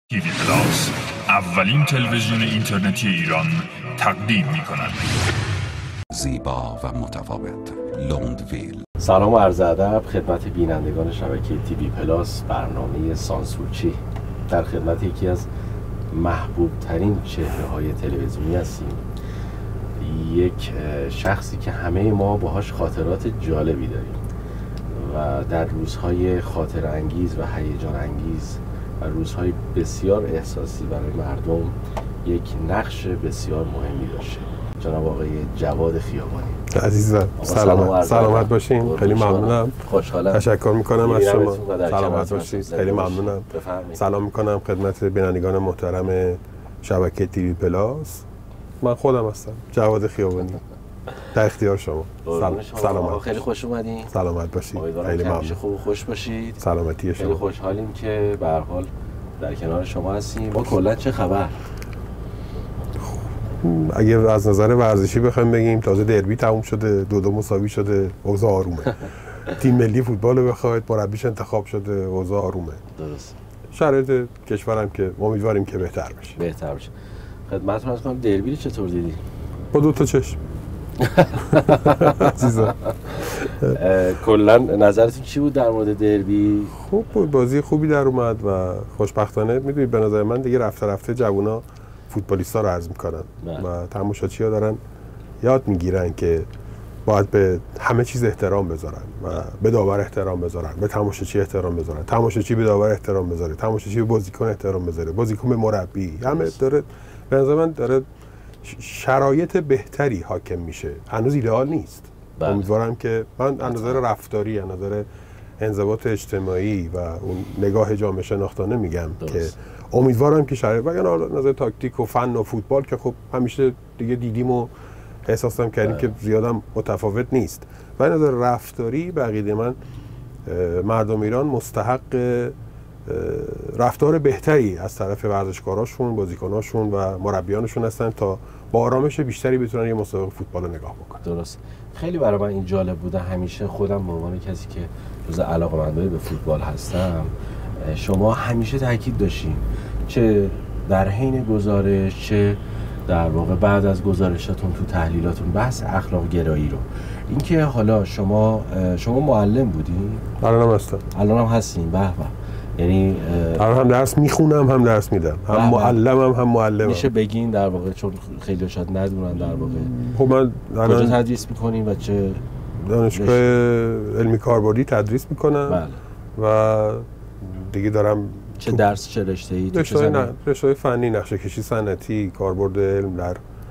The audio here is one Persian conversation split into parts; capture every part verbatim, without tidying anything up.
تیوی پلاس اولین تلویزیون اینترنتی ایران تقدیم می کند. زیبا و متفاوت لوندویل. سلام و عرض ادب خدمت بینندگان شبکه تیوی پلاس. برنامه سانسورچی در خدمت یکی از محبوب ترین چهره های تلویزیونی هستیم. یک شخصی که همه ما باهاش خاطرات جالبی داریم و در روزهای خاطر انگیز و هیجان انگیز و روزهای بسیار احساسی برای مردم یک نقش بسیار مهمی داشته. جناب آقای جواد خیابانی عزیزم، سلامت سلامت باشین. خیلی ممنونم. خوشحالم. تشکر میکنم از شما. سلامت باشید. خیلی ممنونم. سلام میکنم خدمت بینندگان محترم شبکه تیوی پلاس. من خودم هستم جواد خیابانی. در اختیار شما. سلام. سلامت. خیلی خوش اومدین. سلامت باشید. خیلی ممنون. خوب و خوش باشید. سلامتی شما. خیلی خوشحالیم که به هر حال در کنار شما هستیم. ما کلا چه خبر؟ اگه از نظر ورزشی بخوایم بگیم تازه دربی تموم شده، دو دو مساوی شده، اوضاع آرومه. تیم ملی فوتبال رو بخواید مربیش انتخاب شده، اوضاع آرومه. درست. شرایط کشورم که امیدواریم که بهتر بشه. بهتر بشه. خدمتتون عرض کنم دربی رو چطور دیدی؟ با دو تا چشم. عزیزم. کلا نظرتون چی بود در مورد دربی؟ خوب بود، بازی خوبی در اومد و خوشبختانه میدونید به نظر من دیگه رفته رفته جوونا فوتبالیستا رو عرض میکنن و تماشاچی‌ها دارن یاد میگیرن که باید به همه چیز احترام بذارن و به داور احترام بذارن، به تماشاچی احترام بذارن، تماشاچی به داور احترام بذاره، تماشاچی به بازیکن احترام بذاره، بازیکن به مربی. همه داره به نظر من داره شرایط بهتری حاکم میشه. هنوز ایدئال نیست. بله. امیدوارم که من از نظر رفتاری، از نظر انضباط اجتماعی و اون نگاه جامعه شناختانه میگم درست. که امیدوارم که شرایط وگرنه از نظر تاکتیک و فن و فوتبال که خب همیشه دیگه دیدیم و احساس هم کردیم که زیادم متفاوت نیست. و از نظر رفتاری به عقیده من مردم ایران مستحق رفتار بهتری از طرف ورزشکاراشون، بازیکناشون و مربیانشون هستن تا با آرامش بیشتری بتونن یه مسابقه فوتبال رو نگاه بکنن. درست. خیلی برای من این جالب بوده. همیشه خودم به عنوان کسی که جزء علاقه‌مندای به فوتبال هستم، شما همیشه تاکید داشتین چه در حین گزارش چه در واقع بعد از گزارشاتون تو تحلیلاتون بحث اخلاق گرایی رو. اینکه حالا شما شما معلم بودین؟ الانم هستم. الانم هستین. به به. یعنی الان هم درس میخونم هم درس میدم. هم معلمم هم معلمم. میشه بگین در واقع چون خیلی شاید ندونن در واقع. خب من کجا تدریس میکنین و چه دانشگاه علمی کاربردی تدریس میکنم. بله. و دیگه دارم چه درس چه رشته‌ای؟ رشته نه رشته فنی، نقشه کشی صنعتی، کاربرد علم در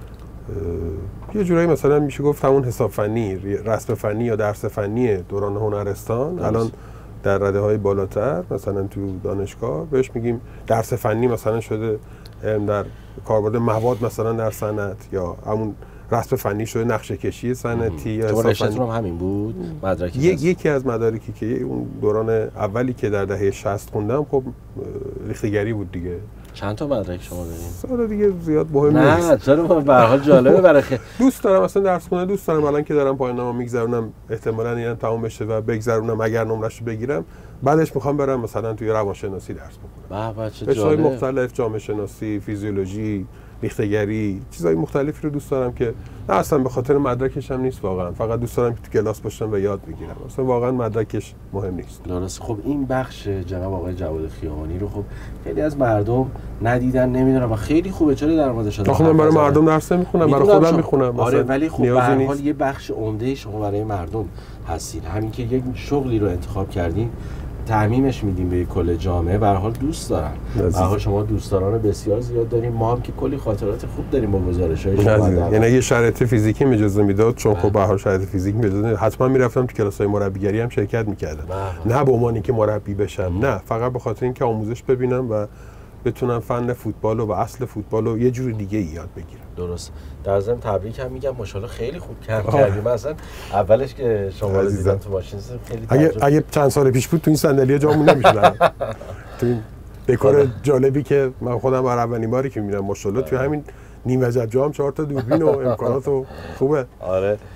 یه جورایی مثلا میشه گفت همون حساب فنی، رسم فنی یا درس فنی دوران هنرستان. درست. الان در رده‌های بالاتر مثلا تو دانشگاه بهش میگیم درس فنی، مثلا شده علم در کاربرد مواد مثلا در صنعت، یا همون رسم فنی شده نقشه کشی صنعتی یا حساب فنی. هم همین بود مدرکی؟ یک یکی از مدارکی که اون دوران اولی که در دهه شصت خوندم خب ریختگری بود دیگه. چند تا مدرک شما دارین؟ سال دیگه زیاد مهم نه نیست. نه چرا؟ به هر حال جالبه برای خیلی. دوست دارم اصلا درس خوندن، دوست دارم الان که دارم پایان نامه میگذرونم احتمالاً اینا تموم بشه و بگذرونم، اگر نمره‌شو بگیرم بعدش میخوام برم مثلا توی روانشناسی درس بخونم. به به چه جالب. رشته‌های مختلف، جامعه شناسی، فیزیولوژی، ریختگری، چیزای مختلفی رو دوست دارم که نه اصلا به خاطر مدرکش هم نیست واقعا، فقط دوست دارم که تو کلاس باشم و یاد بگیرم. اصلا واقعا مدرکش مهم نیست. درست. خب این بخش جناب آقای جواد خیابانی رو خب خیلی از مردم ندیدن، نمیدونن و خیلی خوبه. چرا در موردش آخه من برای مردم درس نمیخونم، برای خودم میخونم. آره ولی خب به هر حال یه بخش عمده شما برای مردم هستین. همین که یک شغلی رو انتخاب کردین تعمیمش میدیم به کل جامعه، به هر حال دوست دارن. به هر حال شما دوستداران بسیار زیاد داریم، ما هم که کلی خاطرات خوب داریم با گزارش‌های شما. یعنی اگه شرایط فیزیکی اجازه میداد، چون خب به هر حال شرایط فیزیکی اجازه، حتما میرفتم تو کلاس‌های مربیگری هم شرکت میکردم. نه به عنوان اینکه مربی بشم، نه فقط به خاطر اینکه آموزش ببینم و بتونم فن فوتبال و اصل فوتبال رو یه جور دیگه یاد بگیرم. درست. در ضمن تبریک هم میگم، ماشاءالله خیلی خوب کردیم. مثلا اولش که شما رو دیدم تو ماشین خیلی اگه اگه چند سال پیش بود تو این صندلی‌ها جامون نمی‌شدم. تو این دکور جالبی که من خودم برای اولین باری که می‌بینم ماشاءالله تو همین نیم وجب جام چهار تا دوربین و امکانات خوبه. آره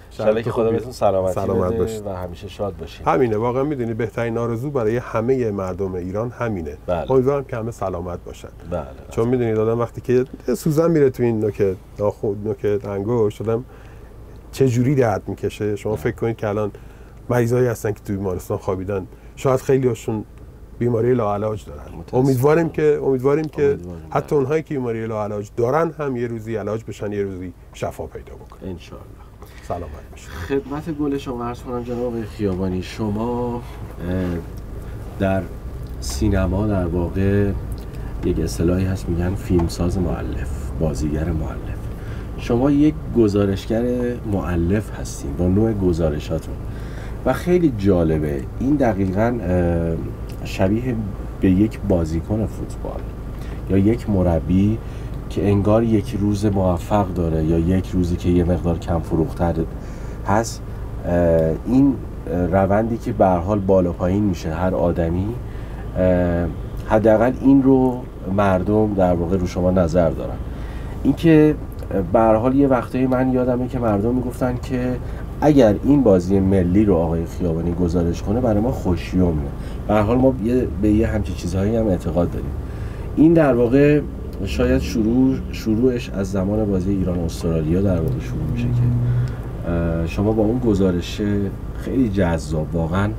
انشالله که خدا بهتون سلامتی سلامت بده و همیشه شاد باشید. همینه واقعا، میدونی بهترین آرزو برای همه مردم ایران همینه. بله. امیدوارم که همه سلامت باشن. بله. چون میدونید آدم وقتی که سوزن میره تو این نوک ناخود نوک انگشت، آدم چه جوری درد میکشه. شما فکر کنید که الان مریضایی هستن که تو بیمارستان خوابیدن، شاید خیلی هاشون بیماری لاعلاج دارن. امیدواریم که امیدواریم که امیدواریم حتی اونهایی که بیماری لاعلاج دارن هم یه روزی علاج بشن، یه روزی شفا پیدا بکنن ان شاء الله. سلامت باشید. خدمت گل شما عرض کنم جناب آقای خیابانی، شما در سینما در واقع یک اصطلاحی هست میگن فیلمساز مؤلف، بازیگر مؤلف. شما یک گزارشگر مؤلف هستین با نوع گزارشاتون و خیلی جالبه. این دقیقاً شبیه به یک بازیکن فوتبال یا یک مربی که انگار یک روز موفق داره یا یک روزی که یه مقدار کم فروختر هست. این روندی که به هر حال بالا پایین میشه هر آدمی، حداقل این رو مردم در واقع رو شما نظر دارن. این که به هر حال یه وقتایی من یادمه که مردم میگفتن که اگر این بازی ملی رو آقای خیابانی گزارش کنه برای ما خوشیومه. به هر حال ما به یه همچین چیزهایی هم اعتقاد داریم. این در واقع شاید شروع شروعش از زمان بازی ایران و استرالیا در واقع شروع میشه که شما با اون گزارش خیلی جذاب، واقعا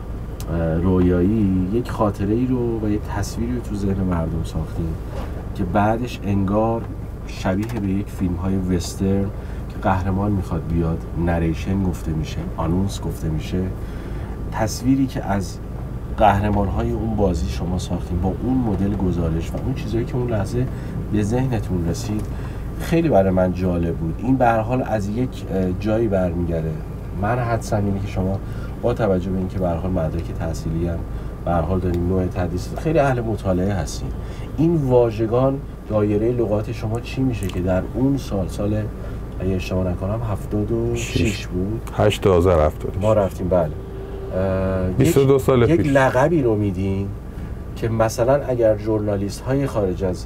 رویایی، یک خاطره ای رو و یک تصویری رو تو ذهن مردم ساختیم که بعدش انگار شبیه به یک فیلم های وسترن که قهرمان میخواد بیاد، نریشن گفته میشه، آنونس گفته میشه، تصویری که از قهرمان های اون بازی شما ساختیم با اون مدل گزارش و اون چیزایی که اون لحظه به ذهنتون رسید، خیلی برای من جالب بود. این به هر حال از یک جایی برمیگره. من حدسم اینه که شما با توجه به اینکه به هر حال مدرک تحصیلی هم به هر حال دارین، نوع تدریس خیلی اهل مطالعه هستین، این واژگان دایره لغات شما چی میشه که در اون سال سال اگه اشتباه نکنم هفتاد و شش بود، هشت هزار هفتاد ما رفتیم. بله بیست و دو سال یک پیش. یک لقبی رو میدین که مثلا اگر ژورنالیست های خارج از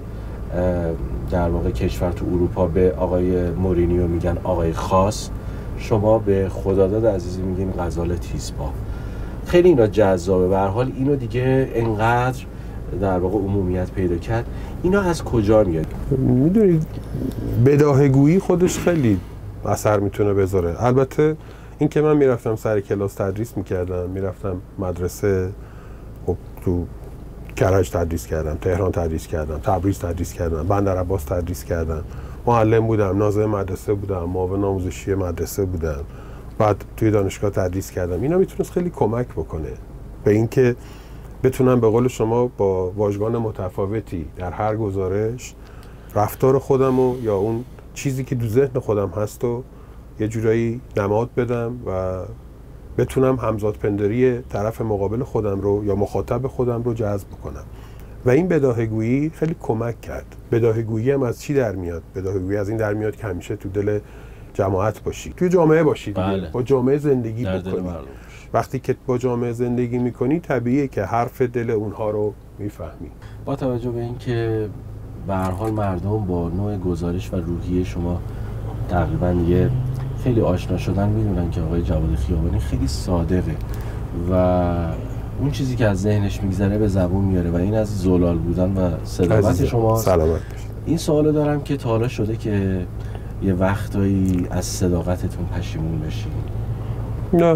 در واقع کشور تو اروپا به آقای مورینیو میگن آقای خاص، شما به خداداد عزیزی میگین غزال تیزپا. خیلی اینا جذابه. به هر حال اینو دیگه انقدر در واقع عمومیت پیدا کرد. اینا از کجا میاد؟ میدونید بداهه‌گویی خودش خیلی اثر میتونه بذاره. البته این که من میرفتم سر کلاس تدریس میکردم، میرفتم مدرسه، خب تو کرج تدریس کردم، تهران تدریس کردم، تبریز تدریس کردم، بندرعباس تدریس کردم، معلم بودم، ناظم مدرسه بودم، معاون آموزشی مدرسه بودم، بعد توی دانشگاه تدریس کردم. اینا میتونست خیلی کمک بکنه به اینکه بتونم به قول شما با واژگان متفاوتی در هر گزارش رفتار خودم و یا اون چیزی که تو ذهن خودم هست و یه جورایی نماد بدم و بتونم همزاد پنداری طرف مقابل خودم رو یا مخاطب خودم رو جذب کنم. و این بداهه‌گویی خیلی کمک کرد. بداهه‌گویی هم از چی در میاد؟ بداهه‌گویی از این در میاد که همیشه تو دل جماعت باشی، توی جامعه باشی، بله. با جامعه زندگی بکنی. وقتی که با جامعه زندگی میکنی طبیعیه که حرف دل اونها رو میفهمی. با توجه به اینکه به هر حال مردم با نوع گزارش و روحیه شما تقریبا یه خیلی آشنا شدن، میدونن که آقای جواد خیابانی خیلی صادقه و اون چیزی که از ذهنش میگذره به زبون میاره و این از زلال بودن و صداقت شما. سلامت باشید. این سوالو دارم که تا حالا شده که یه وقتایی از صداقتتون پشیمون بشین؟ نه.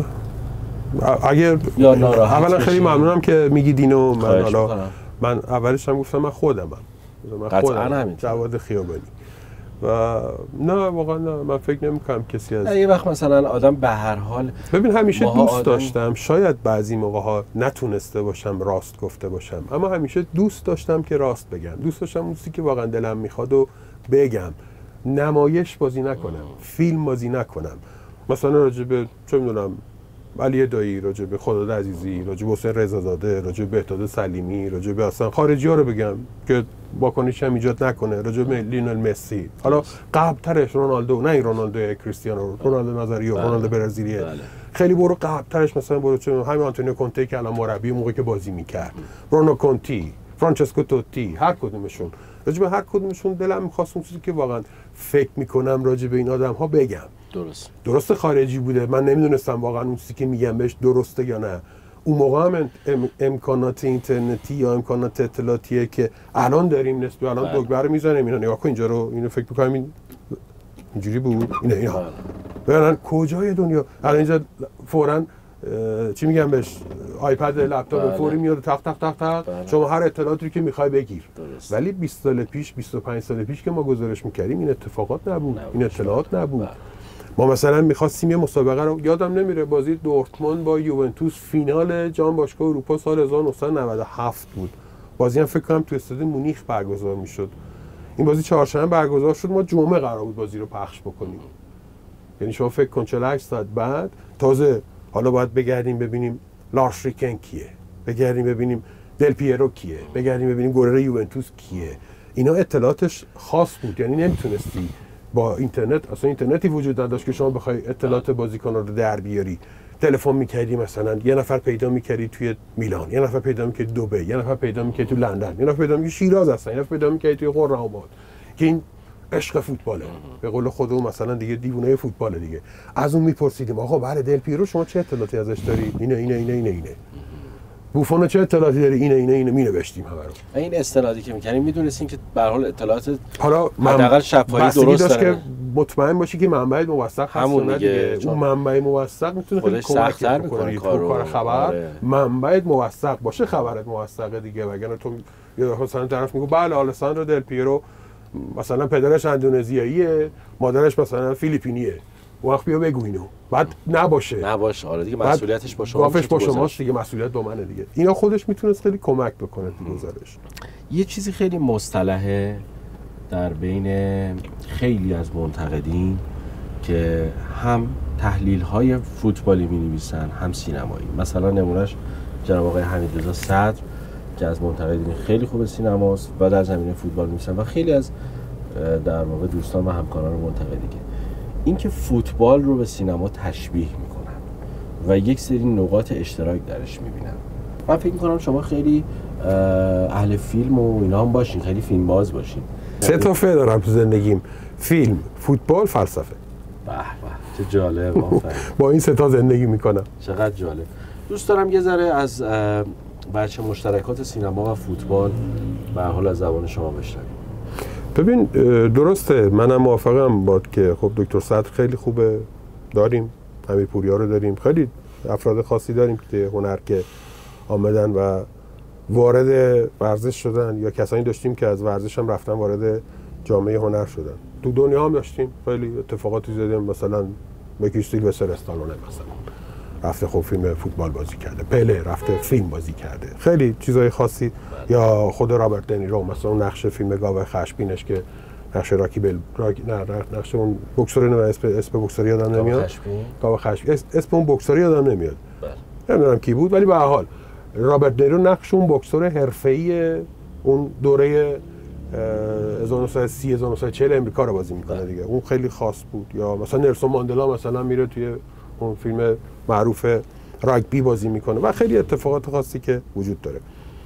اگر یا ناراحت اولا خیلی ممنونم که میگید اینو. من حالا میکنم. من اولش هم گفتم من خودمم. من خودم جواد خیابانی. و نه واقعا نه، من فکر نمی‌کنم کسی از یه وقت مثلا آدم به هر حال ببین همیشه دوست آدم... داشتم، شاید بعضی موقع‌ها نتونسته باشم راست گفته باشم، اما همیشه دوست داشتم که راست بگم. دوست داشتم اون چیزی که واقعا دلم میخواد و بگم. نمایش بازی نکنم، فیلم بازی نکنم. مثلا راجع به چه می‌دونم علی دایی، راجع به خداداد عزیزی، راجع به حسین رضازاده، راجع به بهداد سلیمی، راجع به اصلا خارجی‌ها رو بگم که واکنش هم ایجاد نکنه، راجع به لیونل مسی، حالا قبل‌ترش رونالدو، نه این رونالدو کریستیانو، رونالدو نازاریو، رونالدو برزیلیه، بله. خیلی برو قبل‌ترش مثلا برو چه همین آنتونیو کونته که الان مربی موقعی که بازی می‌کرد، برونو کونتی، فرانچسکو توتی، هر کدومشون، راجع به هر کدومشون دلم می‌خواست اون چیزی که واقعا فکر می‌کنم راجع به این آدم‌ها بگم. درست درست خارجی بوده، من نمیدونستم واقعا اون چیزی که میگم بهش درسته یا نه. اون موقع هم ام، امکانات اینترنتی یا امکانات اطلاعاتیه که الان داریم نسبت الان دوگبه رو میزنیم اینا نگاه کن اینجا رو، اینو فکر می‌کنم این اینجوری بود اینا اینا ببینن کجای دنیا الان اینجا فوراً چی میگم بهش آیپد لپتاپ فوری میاد تق تق تق تق شما هر اطلاعاتی که میخوای بگیر. درست. ولی بیست سال پیش بیست و پنج سال پیش که ما گزارش میکردیم این اتفاقات نبود, نبود. این اطلاعات نبود. بله. ما مثلا میخواستیم یه مسابقه رو یادم نمیره بازی دورتموند با یوونتوس فینال جام باشگاه اروپا سال هزار و نهصد و نود و هفت بود. بازی هم فکر کنم تو استاد مونیخ برگزار میشد. این بازی چهارشنبه برگزار شد، ما جمعه قرار بود بازی رو پخش بکنیم. یعنی شما فکر کن چهل و هشت ساعت بعد تازه حالا باید بگردیم ببینیم لارس ریکن کیه، بگردیم ببینیم دل پیرو کیه، بگردیم ببینیم گلر یوونتوس کیه. اینا اطلاعاتش خاص بود، یعنی نمیتونستی با اینترنت، اصلا اینترنتی وجود نداشت که شما بخوای اطلاعات بازیکن‌ها رو در بیاری. تلفن می‌کردی مثلا یه نفر پیدا می‌کردی توی میلان، یه نفر پیدا می‌کردی دبی، یه نفر پیدا می‌کردی تو لندن، یه نفر پیدا می‌کردی شیراز هستن، یه نفر پیدا می‌کردی توی خرم‌آباد که این عشق فوتباله. به قول خودمون مثلا دیگه دیوونه فوتباله دیگه. از اون میپرسیدیم آقا بله دل پیرو شما چه اطلاعاتی ازش داری؟ اینه اینه اینه اینه اینه. بوفون چه اطلاعاتی داری؟ اینه اینه اینه مینوشتیم همه رو. این اصطلاحاتی که می‌کنیم میدونستین که به هر حال اطلاعات حالا حداقل شفاهی درست داره که مطمئن باشی که منبع موثق هست همون دیگه. اون منبع موثق میتونه خیلی کمک کنه تو کار خبر. آره. منبع موثق باشه خبرت موثقه دیگه، وگرنه تو یا مثلا طرف میگه بله آلساندرو دل پیرو مثلا پدرش اندونزیاییه مادرش مثلا فیلیپینیه، وقت بیا بگو اینو بعد نباشه نباشه آره دیگه مسئولیتش با شما گافش با شماست دیگه، مسئولیت با منه دیگه. اینا خودش میتونست خیلی کمک بکنه تو گزارش. یه چیزی خیلی مصطلحه در بین خیلی از منتقدین که هم تحلیل‌های فوتبالی می‌نویسن هم سینمایی، مثلا نمونهش جناب آقای حمیدرضا صدر که از منتقدین خیلی خوب سینماست و در زمینه فوتبال می‌نویسن و خیلی از در واقع دوستان و همکاران منتقدی که اینکه فوتبال رو به سینما تشبیه میکنن و یک سری نقاط اشتراک درش میبینن. من فکر میکنم شما خیلی اهل فیلم و اینا هم باشین، خیلی فیلم باز باشین. سه تا فعل دارم تو زندگیم: فیلم، فوتبال، فلسفه. به به چه جالب. با این سه تا زندگی میکنم. چقدر جالب. دوست دارم یه ذره از بچه مشترکات سینما و فوتبال به هر حال از زبان شما بشنویم. ببین درسته، منم موافقم باد که خب دکتر صدر خیلی خوبه، داریم امیر پوریا رو داریم، خیلی افراد خاصی داریم که هنر که آمدن و وارد ورزش شدن، یا کسانی داشتیم که از ورزش هم رفتن وارد جامعه هنر شدن. تو دنیا هم داشتیم خیلی اتفاقاتی زدیم، مثلا مکی سیلوستر استالونه مثلا رفته خب فیلم فوتبال بازی کرده، پله رفته فیلم بازی کرده، خیلی چیزای خاصی. یا خود رابرت دنیرو مثلا نقش فیلم گاو خشبینش که نقش راکی بل راک... نه نقش اون بوکسور نه اسم اسم بوکسوری یادم نمیاد، گاو خشبین اسم اون بوکسوری یادم نمیاد، نمیدونم کی بود، ولی به هر حال رابرت دنیرو نقش اون بوکسور حرفه‌ای اون دوره هزار و نهصد و سی هزار و نهصد و چهل امریکا رو بازی میکنه دیگه، اون خیلی خاص بود. یا مثلا نلسون ماندلا مثلا میره توی اون فیلم معروف راگبی بازی میکنه و خیلی اتفاقات خاصی که وجود داره.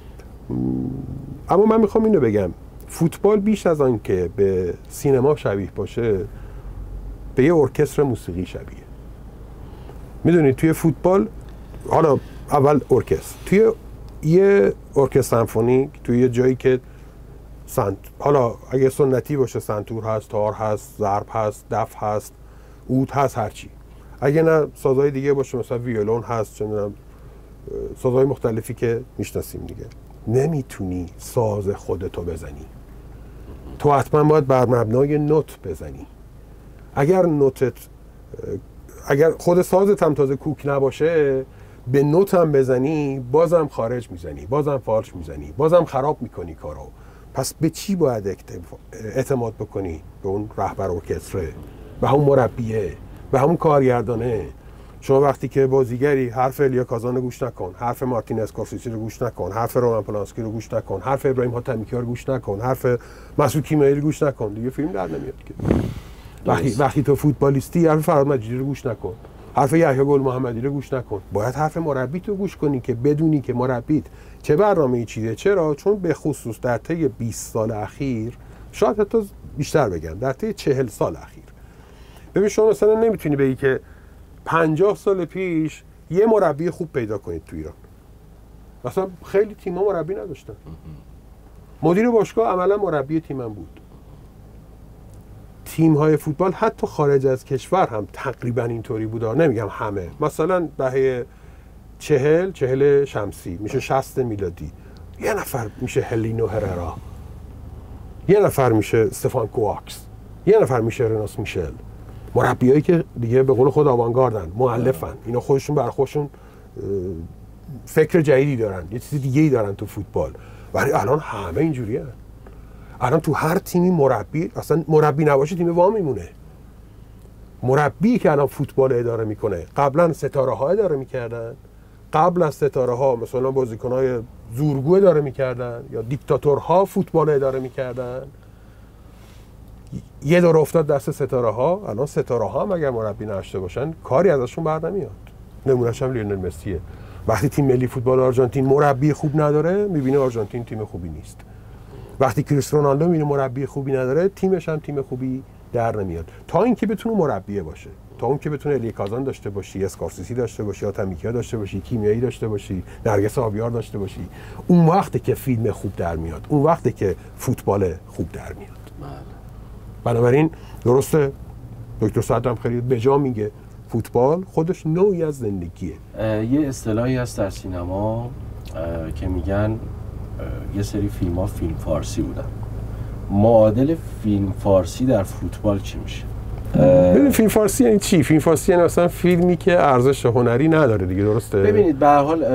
اما من میخوام اینو بگم، فوتبال بیش از آن که به سینما شبیه باشه به یه ارکستر موسیقی شبیه. میدونید توی فوتبال حالا اول ارکستر، توی یه ارکستر سمفونیک توی یه جایی که سنت حالا اگه سنتی باشه سنتور هست، تار هست، ضرب هست، دف هست، عود هست، هرچی. اگه نه سازهای دیگه باشه مثلا ویولون هست، چه می‌دونم سازهای مختلفی که میشناسیم دیگه. نمیتونی ساز خودتو بزنی، تو حتما باید بر مبنای نوت بزنی. اگر نوتت اگر خود سازت هم تازه کوک نباشه به نوت هم بزنی بازم خارج میزنی، بازم فالش میزنی، بازم خراب میکنی کارو. پس به چی باید اعتماد بکنی؟ به اون رهبر ارکستره، به همون مربیه، به همون کارگردانه. شما وقتی که بازیگری حرف الیا کازان رو گوش نکن، حرف مارتین اسکورسیزی رو گوش نکن، حرف رومن پولانسکی رو گوش نکن، حرف ابراهیم حاتمی‌کیا رو گوش نکن، حرف مسعود کیمیایی رو گوش نکن، دیگه فیلم در نمیاد که. وقتی وقتی تو فوتبالیستی حرف فرهاد مجیدی رو گوش نکن، حرف یحیی گل محمدی رو گوش نکن، باید حرف مربیت رو گوش کنی که بدونی که مربیت چه برنامه‌ای چیده. چرا؟ چون به خصوص در طی بیست سال اخیر، شاید حتی بیشتر بگم در طی چهل سال اخیر، ببین شما مثلا نمیتونی بگی که پنجاه سال پیش یه مربی خوب پیدا کنید تو ایران. مثلا خیلی تیم‌ها مربی نداشتن. مدیر باشگاه عملا مربی تیمم بود. تیم‌های فوتبال حتی خارج از کشور هم تقریبا اینطوری بود. نمیگم همه. مثلا دهه چهل چهل شمسی میشه شصت میلادی. یه نفر میشه هلینو هررا. یه نفر میشه استفان کواکس. یه نفر میشه رناس میشل. مربیایی که دیگه به قول خود آوانگاردن، مؤلفن. اینا خودشون بر خودشون فکر جدیدی دارن، یه چیز دیگه‌ای دارن تو فوتبال. ولی الان همه اینجوریه. الان تو هر تیمی مربی، اصلا مربی نباشه تیم وا میمونه. مربی که الان فوتبال اداره میکنه، قبلا ستاره ها اداره میکردن، قبل از ستاره ها مثلا بازیکن‌های زورگو اداره میکردن یا دیکتاتورها فوتبال اداره میکردن. یه دور افتاد دست ستاره ها، الان ستاره ها هم اگر مربی نداشته باشن کاری ازشون بر نمیاد. نمونهش هم لیونل مسیه. وقتی تیم ملی فوتبال آرژانتین مربی خوب نداره، میبینه آرژانتین تیم خوبی نیست. وقتی کریستیانو رونالدو میبینه مربی خوبی نداره، تیمش هم تیم خوبی در نمیاد. تا اینکه بتونه مربی باشه، تا اون که بتونه الی کازان داشته باشی، اسکارسیسی داشته باشی، آتامیکیا داشته باشی، کیمیایی داشته باشی، نرگس آبیار داشته باشی، اون وقته که فیلم خوب در میاد، اون وقته که فوتبال خوب در میاد. بنابراین درسته دکتر سعد هم خیلی به جا میگه فوتبال خودش نوعی از زندگیه. یه اصطلاحی هست در سینما که میگن یه سری فیلم ها فیلم فارسی بودن. معادل فیلم فارسی در فوتبال چی میشه؟ ببین فیلم فارسی یعنی چی؟ فیلم فارسی یعنی اصلا فیلمی که ارزش هنری نداره دیگه، درسته؟ ببینید به هر حال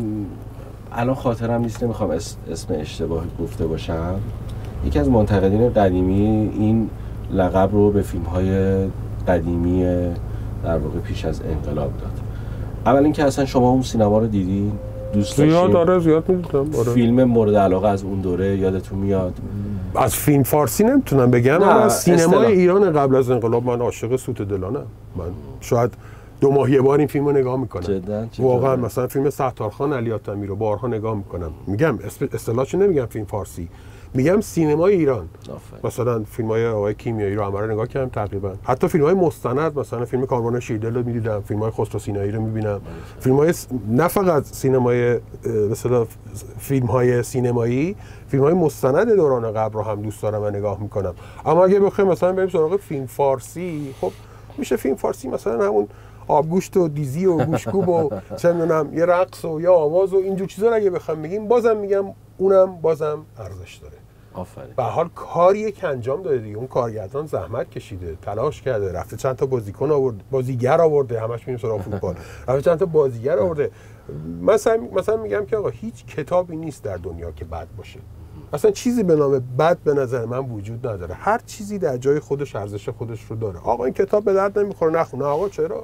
الان خاطرم نیست، نمیخوام اسم اشتباه گفته باشم. یکی از منتقدین قدیمی این لقب رو به فیلم‌های قدیمی در واقع پیش از انقلاب داد. اول اینکه اصلا شما اون سینما رو دیدین؟ دوست داشتین؟ زیاد آره زیاد می‌دیدم. آره. فیلم مورد علاقه از اون دوره یادتون میاد؟ از فیلم فارسی نمیتونم بگم، اما از سینمای اصطلاح. ایران قبل از انقلاب من عاشق سوت دلانم. من شاید دو ماه یه بار این فیلمو نگاه میکنم. جدا واقعا مثلا فیلم ستارخان علی آتمی رو بارها نگاه میکنم. میگم اصطلاحش نمیگم فیلم فارسی، میگم سینمای ایران. آفره. مثلا فیلم‌های آقای کیمیایی رو همه رو نگاه کردم تقریبا. حتی فیلم‌های مستند، مثلا فیلم کاروان شیردل رو می‌دیدم، فیلم‌های خسرو سینایی رو می‌بینم. فیلم‌های س... نه فقط سینمای به اصطلاح فیلم‌های سینمایی، فیلم‌های مستند دوران قبل رو هم دوست دارم و نگاه می‌کنم. اما اگه بخوایم مثلا بریم سراغ فیلم فارسی، خب میشه فیلم فارسی مثلا همون آبگوشت و دیزی و گوشکوب و چه می‌دونم یه رقص و یا آواز و اینجور چیزا رو اگه بخوام بگیم، بازم میگم اونم بازم ارزش داره. آفرین. به حال کاریه که انجام داده دیگه، اون کارگردان زحمت کشیده، تلاش کرده، رفته چند تا بازیکن آورده، بازیگر آورده، همش میریم سراغ فوتبال. رفته چند تا بازیگر آورده. مثلا مثلا میگم که آقا هیچ کتابی نیست در دنیا که بد باشه. اصلا چیزی به نام بد به نظر من وجود نداره. هر چیزی در جای خودش ارزش خودش رو داره. آقا این کتاب به درد نمیخوره نخونه. آقا چرا؟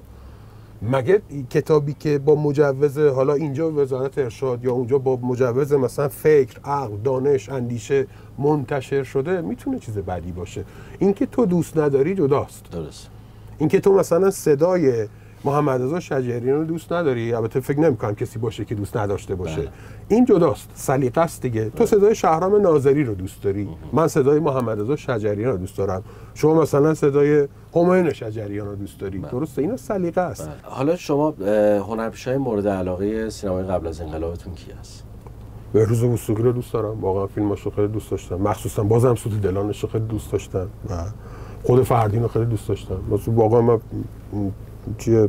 مگه کتابی که با مجوز حالا اینجا وزارت ارشاد یا اونجا با مجوز مثلا فکر، عقل، دانش، اندیشه منتشر شده میتونه چیز بدی باشه؟ اینکه تو دوست نداری جداست. درست. اینکه تو مثلا صدای محمد رضا شجریان رو دوست نداری، البته فکر نمی‌کنم کسی باشه که دوست نداشته باشه. بله. این جداست، سلیقه است دیگه. بله. تو صدای شهرام ناظری رو دوست داری، من صدای محمد رضا شجریان رو دوست دارم. شما مثلا صدای همایون شجریان رو دوست داری. بله. درسته، اینا سلیقه است. بله. حالا شما هنرپیشه‌های مورد علاقه سینمای قبل از انقلابتون کی هست؟ بهروز وثوقی رو دوست دارم، واقعا فیلماشو خیلی دوست داشتم، مخصوصا بازم سوت دلانش رو خیلی دوست داشتم و خود فردین رو خیلی دوست داشتم. مثلا واقعا من چیه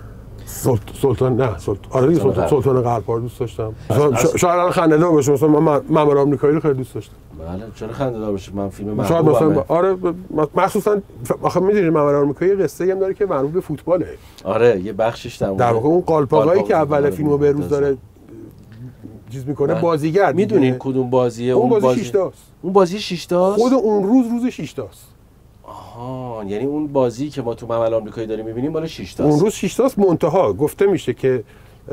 سلطان نه سلطان آره سلطان سلطان غرب‌ها رو دوست داشتم. شاید الان خنده‌دار باشه، مثلا من مأمور آمریکایی رو خیلی دوست داشتم. بله چرا خنده‌دار باشه؟ من فیلم محبوبم. شاید مثلا آره مخصوصا آخه می‌دونید مأمور آمریکایی قصه‌ای هم داره که مربوط به فوتباله. آره یه بخشش در در واقع اون قالپاقایی که اول فیلمو به روز داره چیز میکنه بازیگر. میدونید کدوم بازیه؟ اون بازی شش تاست. اون بازی شش تاست. خود اون روز روز شش تاست. آها، یعنی اون بازی که ما تو ممل آمریکایی داریم می‌بینیم مال شش تاست. اون روز شش تاست. منتها گفته میشه که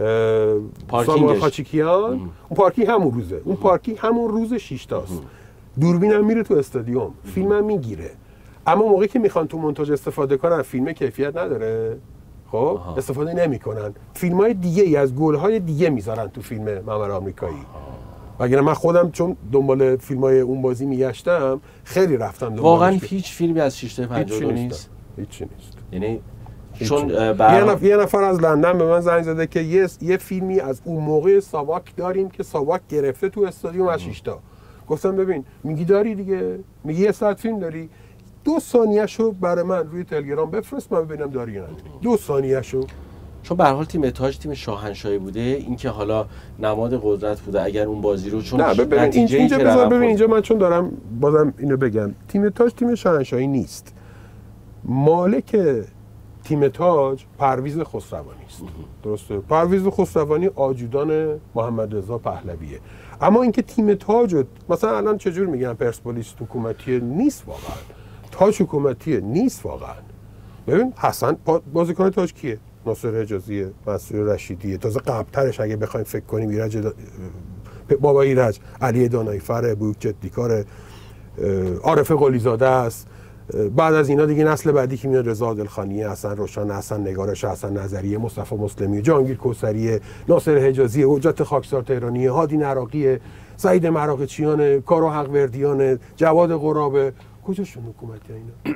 سامان خاچیکیان اون پارکی همون روزه. اون پارکی همون روز شش تاست. دوربین هم میره تو استادیوم، فیلم هم میگیره. اما موقعی که میخوان تو مونتاژ استفاده کنن فیلم کیفیت نداره. خب آها. استفاده نمیکنن. فیلم‌های دیگه ای از گل‌های دیگه میذارن تو فیلم ممل آمریکایی. وگرنه من خودم چون دنبال فیلم‌های اون بازی میگشتم خیلی رفتم دنبالش. واقعا هیچ فیلمی از شش تا پنجاه و دو نیست. هیچی نیست. یعنی هیچی. چون یه, بر... نف... یه نفر از لندن به من زنگ زده که یه یه فیلمی از اون موقع ساواک داریم که ساواک گرفته تو استادیوم از شیشتا. گفتم ببین میگی داری دیگه، میگی یه ساعت فیلم داری، دو ثانیه‌شو برای من روی تلگرام بفرست من ببینم داری یا نداری. دو ثانیه‌شو. چون به هر حال تیم تاج تیم شاهنشاهی بوده، اینکه حالا نماد قدرت بوده اگر اون بازی رو چون نه ببین اینجا اینجا بذار ببین اینجا من چون دارم بازم اینو بگم، تیم تاج تیم شاهنشاهی نیست. مالک تیم تاج پرویز خسروانی است. درسته؟ پرویز خسروانی آجودان محمد رضا پهلویه. اما اینکه تیم تاج مثلا الان چجور میگن پرسپولیس حکومتی نیست واقعا. تاج حکومتی نیست واقعا. ببین حسن بازیکن تاج کیه؟ ناصر حجازیه، منصور رشیدیه، تازه قبل‌ترش اگه بخوایم فکر کنیم ایرج دا... بابا ایرج، علی دانایی فر، بوک جدیکار، عارف قلیزاده است. بعد از اینا دیگه نسل بعدی که میاد رضا عادلخانی، حسن روشن، حسن نگارش، حسن نظریه، مصطفی مسلمی، جهانگیر کوثری، ناصر حجازی، حجت خاکسار تهرانی، هادی نراقی، سعید مراغچیان، کارو حقوردیان، جواد قرابه. کجاشون حکومتی اینا؟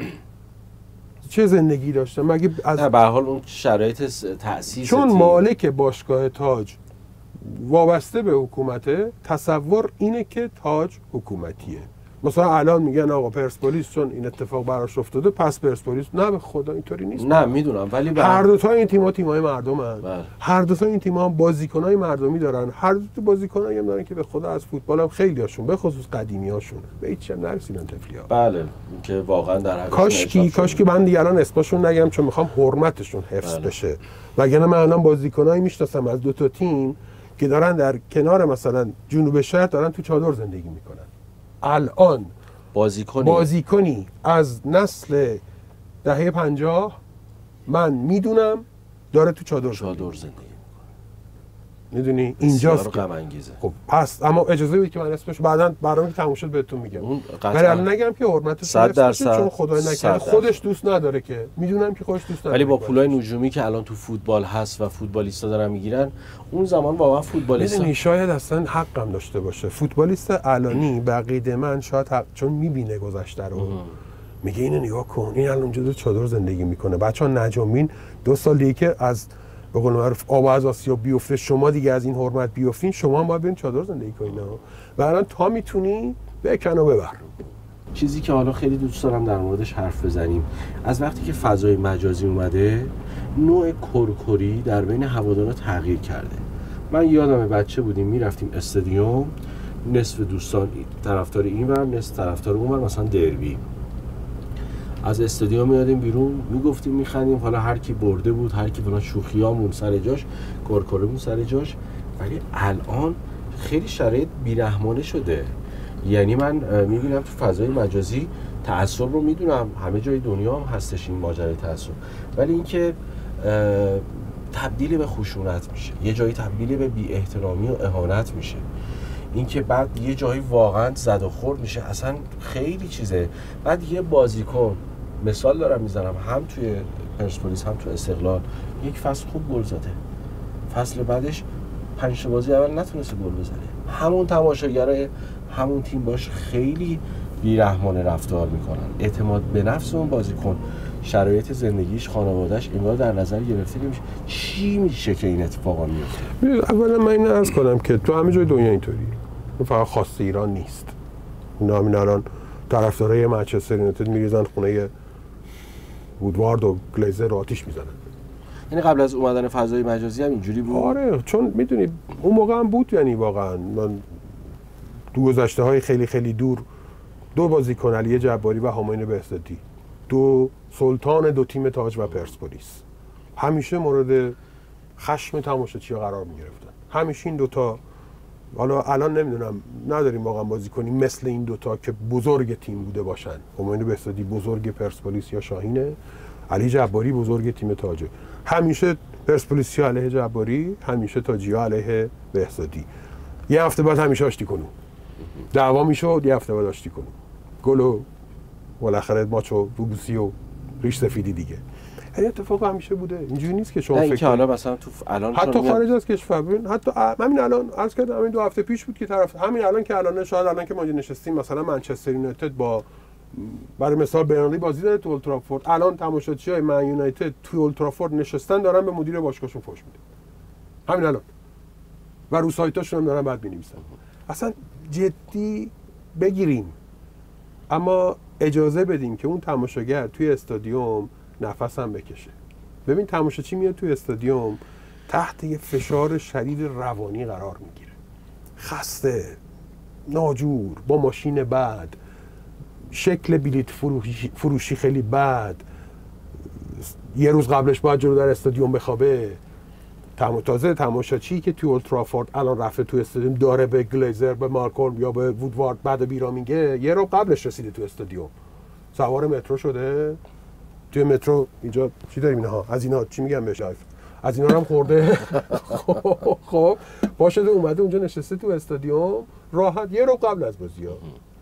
چه زندگی داشتن مگه؟ از به هر حال اون شرایط تأسیس چون تیم. مالک باشگاه تاج وابسته به حکومته، تصور اینه که تاج حکومتیه. مثلا الان میگن آقا پرسپولیس چون این اتفاق براش افتاده پس پرسپولیس، نه به خدا اینطوری نیست. نه میدونم ولی بر... هر دو تا این تیم‌ها تیم‌های مردمن. بر... هر دو تا این تیم‌ها بازیکن‌های مردمی دارن. هر دو تا بازیکنایی هم دارن که به خدا از فوتبال هم خیلیاشون به خصوص قدیمی‌هاشون به هیچ هم نرسیدن تفلی‌ها. بله که واقعا در حقیقت کاشکی کاشکی من دیگه الان اسمشون نگم چون میخوام حرمتشون حفظ بله. بشه. وگرنه من الان بازیکنایی میشناسم از دو تا تیم که دارن در کنار مثلا جنوب شهر دارن تو چادر زندگی میکنن. الان بازیکنی بازیکنی از نسل دهه پنجاه من میدونم داره تو چادر چادر زندگی میدونی اینجاست غم انگیزه. خب پس اما اجازه بدید که من اسمش بعداً برنامه که تموم شد بهتون میگم. ولی الان نگم که حرمتش حفظ چون خدای نکرده خودش دوست نداره که میدونم که خودش دوست نداره. ولی با پولای نجومی که الان تو فوتبال هست و فوتبالیستا دارن میگیرن اون زمان واقعا فوتبالیستا میدونی شاید اصلا حقم داشته باشه. فوتبالیست الانی بقیده من شاید حق... چون میبینه گذشته رو میگه اینو نگاه کن این الان اونجا تو چادر زندگی میکنه. بچه‌ها نجومین دو سال دیگه که از به قول معروف آب از آسیا بیفته شما دیگه از این حرمت بیفتین شما هم باید برین چادر زندگی کنین و الان تا میتونی بکن و ببر. چیزی که حالا خیلی دوست دارم در موردش حرف بزنیم، از وقتی که فضای مجازی اومده نوع کرکری در بین هوادارا تغییر کرده. من یادم بچه بودیم میرفتیم استادیوم، نصف دوستان طرفدار این ور نصف طرفدار اون ور، مثلا دربی از استادیوم میادیم بیرون میگفتیم میخندیم، حالا هر کی برده بود هر کی فلان شوخیامون سر جاش کرکرمون سر جاش. ولی الان خیلی شرایط بیرحمانه شده. یعنی من میبینم تو فضای مجازی تعصب رو میدونم همه جای دنیا هم هستش این ماجرای تعصب، ولی اینکه تبدیل به خشونت میشه، یه جایی تبدیل به بی احترامی و اهانت میشه، اینکه بعد یه جایی واقعا زد و خورد میشه، اصلا خیلی چیزه. بعد یه بازیکن مثال دارم میزنم هم توی پرسپولیس هم توی استقلال یک فصل خوب گل زده، فصل بعدش پنج بازی اول نتونسته گل بزنه، همون تماشاگرای همون تیم باش خیلی بیرحمانه رفتار میکنن. اعتماد به نفس اون بازیکن، شرایط زندگیش، خانواده‌اش انگار در نظر گرفته نمیشه. چی میشه که این اتفاقا میفته؟ اولا من اینو عرض کنم که تو همه جای دنیا اینطوری، فقط خاص ایران نیست. اینا همین الان طرفدارای منچستر یونایتد میریزن خونه وودوارد و گلیزر رو آتیش میزنن. یعنی قبل از اومدن فضای مجازی هم اینجوری بود؟ آره، چون میدونی اون موقع هم بود. یعنی واقعا من دو گذشته های خیلی خیلی دور دو بازیکن علی جباری و حمید بهزادی، دو سلطان دو تیم تاج و پرسپولیس، همیشه مورد خشم تماشاگرها قرار میگرفتن. همیشه این دوتا، حالا الان نمیدونم نداریم واقعا بازیکنی مثل این دوتا که بزرگ تیم بوده باشن. حمید بهزادی بزرگ پرسپولیس یا شاهینه، علی جباری بزرگ تیم تاجه. همیشه پرسپولیسی علیه جباری، همیشه تاجی علیه بهزادی. یه هفته بعد همیشه آشتی کنون، دعوا میشد، یه هفته بعد آشتی کنون، گل و بالاخره ماچ و روبوسی و ریش سفیدی دیگه. این اتفاق همیشه بوده. اینجوری نیست که شما فکر کنید حالا مثلا تو الان حتی خارج از کشور ببین، حتی همین الان عرض کردم همین دو هفته پیش بود که طرف همین الان که الان شاید الان که ما نشستیم مثلا منچستر یونایتد با برای مثال برنلی بازی داره تو اولترافورد، الان تماشاچیای من یونایتد تو اولترافورد نشستن دارن به مدیر باشگاهشون فحش میدن همین الان و رو سایتاشون هم دارن بعد می‌نویسن. اصلا جدی بگیریم، اما اجازه بدیم که اون تماشاگر توی استادیوم نفس هم بکشه. ببین تماشاچی میاد توی استادیوم تحت یه فشار شدید روانی قرار میگیره، خسته، ناجور، با ماشین بد، شکل بلیت فروشی, فروشی خیلی بد، یه روز قبلش باید جلو در استادیوم بخوابه. تم... تازه تماشاچی که توی اولترافورد الان رفته توی استادیوم داره به گلیزر، به مارکولم یا به وودوارد بعد بیرا میگه، یه رو قبلش رسیده تو استادیوم، سوار مترو شده، توی مترو اینجا چی داریم اینها از اینا چی میگم بهش، از اینا هم خورده. خب باشه اومده اونجا نشسته تو استادیوم راحت یه رو قبل از بازی‌ها،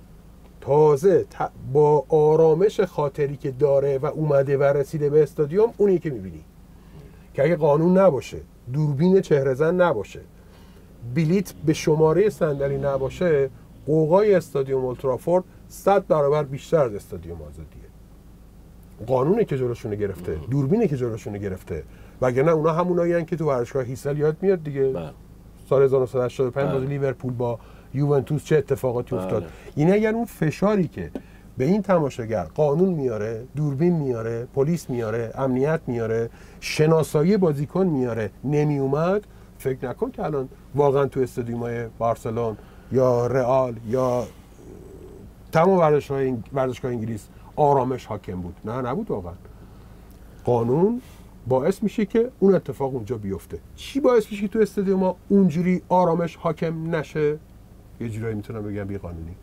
تازه با آرامش خاطری که داره و اومده و رسیده به استادیوم، اونی که میبینی که اگه قانون نباشه، دوربین چهره زن نباشه، بلیت به شماره صندلی نباشه، قوقای استادیوم اولترافورد صد برابر بیشتر از استادیوم آزادیه. قانونی که جلوشونه گرفته، دوربینی که جلوشونه گرفته، وگرنه اونا همونایین که تو ورزشگاه هیسل یاد میاد دیگه. بله. سال هزار و نهصد و هشتاد و پنج بازی لیورپول با یوونتوس چه اتفاقاتی افتاد. این اگر اون فشاری که به این تماشاگر قانون میاره، دوربین میاره، پلیس میاره، امنیت میاره، شناسایی بازیکن میاره، نمی اومد، فکر نکن که الان واقعا تو استادیوم‌های بارسلون یا رئال یا تمام ورزشگاه ورزشگاه انگلیس آرامش حاکم بود. نه نبود واقعا. قانون باعث میشه که اون اتفاق اونجا بیفته. چی باعث میشه که تو استادیوم اونجوری آرامش حاکم نشه؟ یه جورایی میتونم بگم بیقانونی.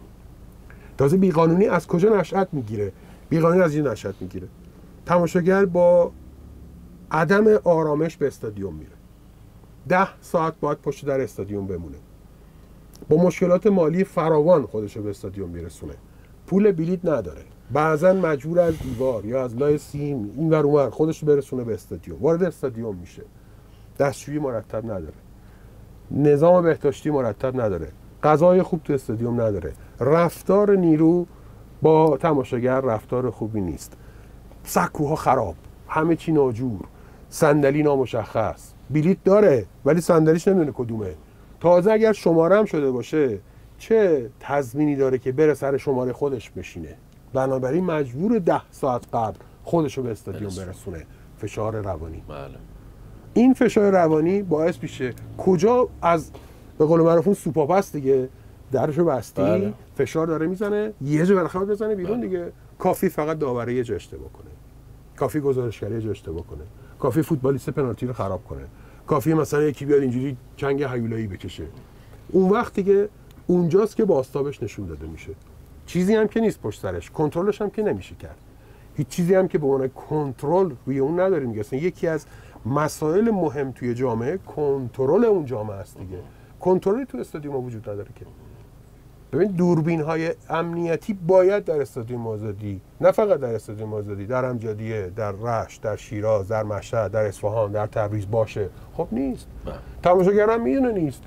تازه بیقانونی از کجا نشأت میگیره؟ بیقانونی از این نشأت میگیره. تماشاگر با عدم آرامش به استادیوم میره. ده ساعت باید پشت در استادیوم بمونه. با مشکلات مالی فراوان خودشو به استادیوم میرسونه. پول بلیت نداره. بعضا مجبور از دیوار یا از لای سیم این ور اون ور خودش رو برسونه به استادیوم. وارد استادیوم میشه. دستشویی مرتب نداره. نظام بهداشتی مرتب نداره. غذای خوب تو استادیوم نداره. رفتار نیرو با تماشاگر رفتار خوبی نیست. سکوها خراب، همه چی ناجور، صندلی نامشخص، بلیت داره ولی صندلیش نمیدونه کدومه. تازه اگر شماره هم شده باشه چه تضمینی داره که بره سر شماره خودش بشینه؟ بنابراین مجبور ده ساعت قبل خودشو به استادیوم برسونه. فشار روانی. بله. این فشار روانی باعث میشه کجا از به قول معروف اون سوپاپ است دیگه، درشو بستی، بله. فشار داره میزنه، یه جا بالاخره بزنه بیرون بله. دیگه. کافی فقط داوره یه جا اشتباه کنه، کافی گزارشگری یه جا اشتباه کنه، کافی فوتبالیست پنالتی رو خراب کنه، کافی مثلا یکی بیاد اینجوری چنگ هیولایی بکشه، اون وقت دیگه اونجاست که بازتابش نشون داده میشه. چیزی هم که نیست پشت سرش، کنترلش هم که نمیشه کرد. هیچ چیزی هم که به عنوان کنترل روی اون نداریم دیگه. اصلا یکی از مسائل مهم توی جامعه کنترل اون جامعه است دیگه. کنترلی تو استادیوم وجود نداره که. ببین دوربین‌های امنیتی باید در استادیوم آزادی، نه فقط در استادیوم آزادی، در امجدیه، در رشت، در شیراز، در مشهد، در اصفهان، در تبریز باشه. خب نیست. تماشاگر هم میدونه نیست.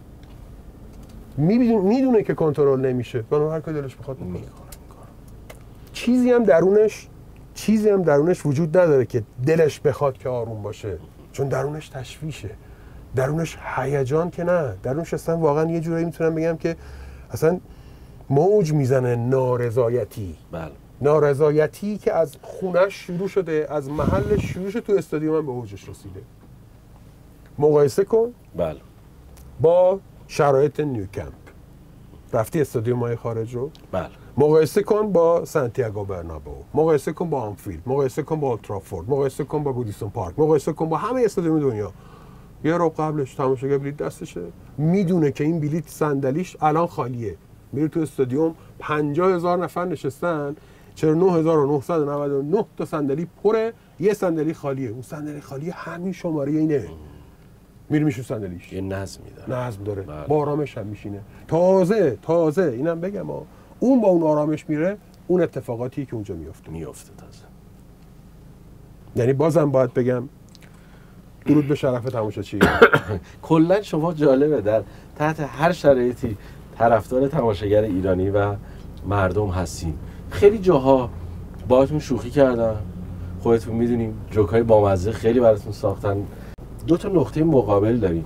میدونه که کنترل نمیشه. بنابراین هر کاری دلش بخواد میکنه. چیزی هم درونش چیزی هم درونش وجود نداره که دلش بخواد که آروم باشه، چون درونش تشویشه، درونش هیجان که نه، درونش اصلا واقعا یه جورایی میتونم بگم که اصلا موج میزنه نارضایتی. بله. نارضایتی که از خونش شروع شده، از محلش شروع شده، تو استادیوم هم به اوجش رسیده. مقایسه کن بله با شرایط نیوکمپ. رفتی استادیوم‌های خارج رو؟ بله. مقایسه کن با سانتیاگو برنابئو، مقایسه کن با آنفیلد، مقایسه کن با اولترافورد، مقایسه کن با گودیسون پارک، مقایسه کن با همه استادیوم دنیا. یه رو قبلش تماشاگر بلیت دستشه، میدونه که این بلیت صندلیش الان خالیه، میره تو استادیوم پنجاه هزار نفر نشستن، چهل و نه هزار و نهصد و نود و نه تا صندلی پره، یه صندلی خالیه. اون صندلی خالیه همین شماره اینه. میره میشه صندلیش. یه نظمی داره. نظم داره. بله. با آرامش هم میشینه. تازه تازه اینم بگم ها، اون با اون آرامش میره، اون اتفاقاتی که اونجا میفته میفته تازه. یعنی بازم باید بگم درود به شرف تماشاچی. کلا شما جالبه در تحت هر شرایطی طرفدار تماشاگر ایرانی و مردم هستین. خیلی جاها باهاتون شوخی کردن، خودتون میدونیم جوکای بامزه خیلی براتون ساختن. دو تا نقطه مقابل داریم.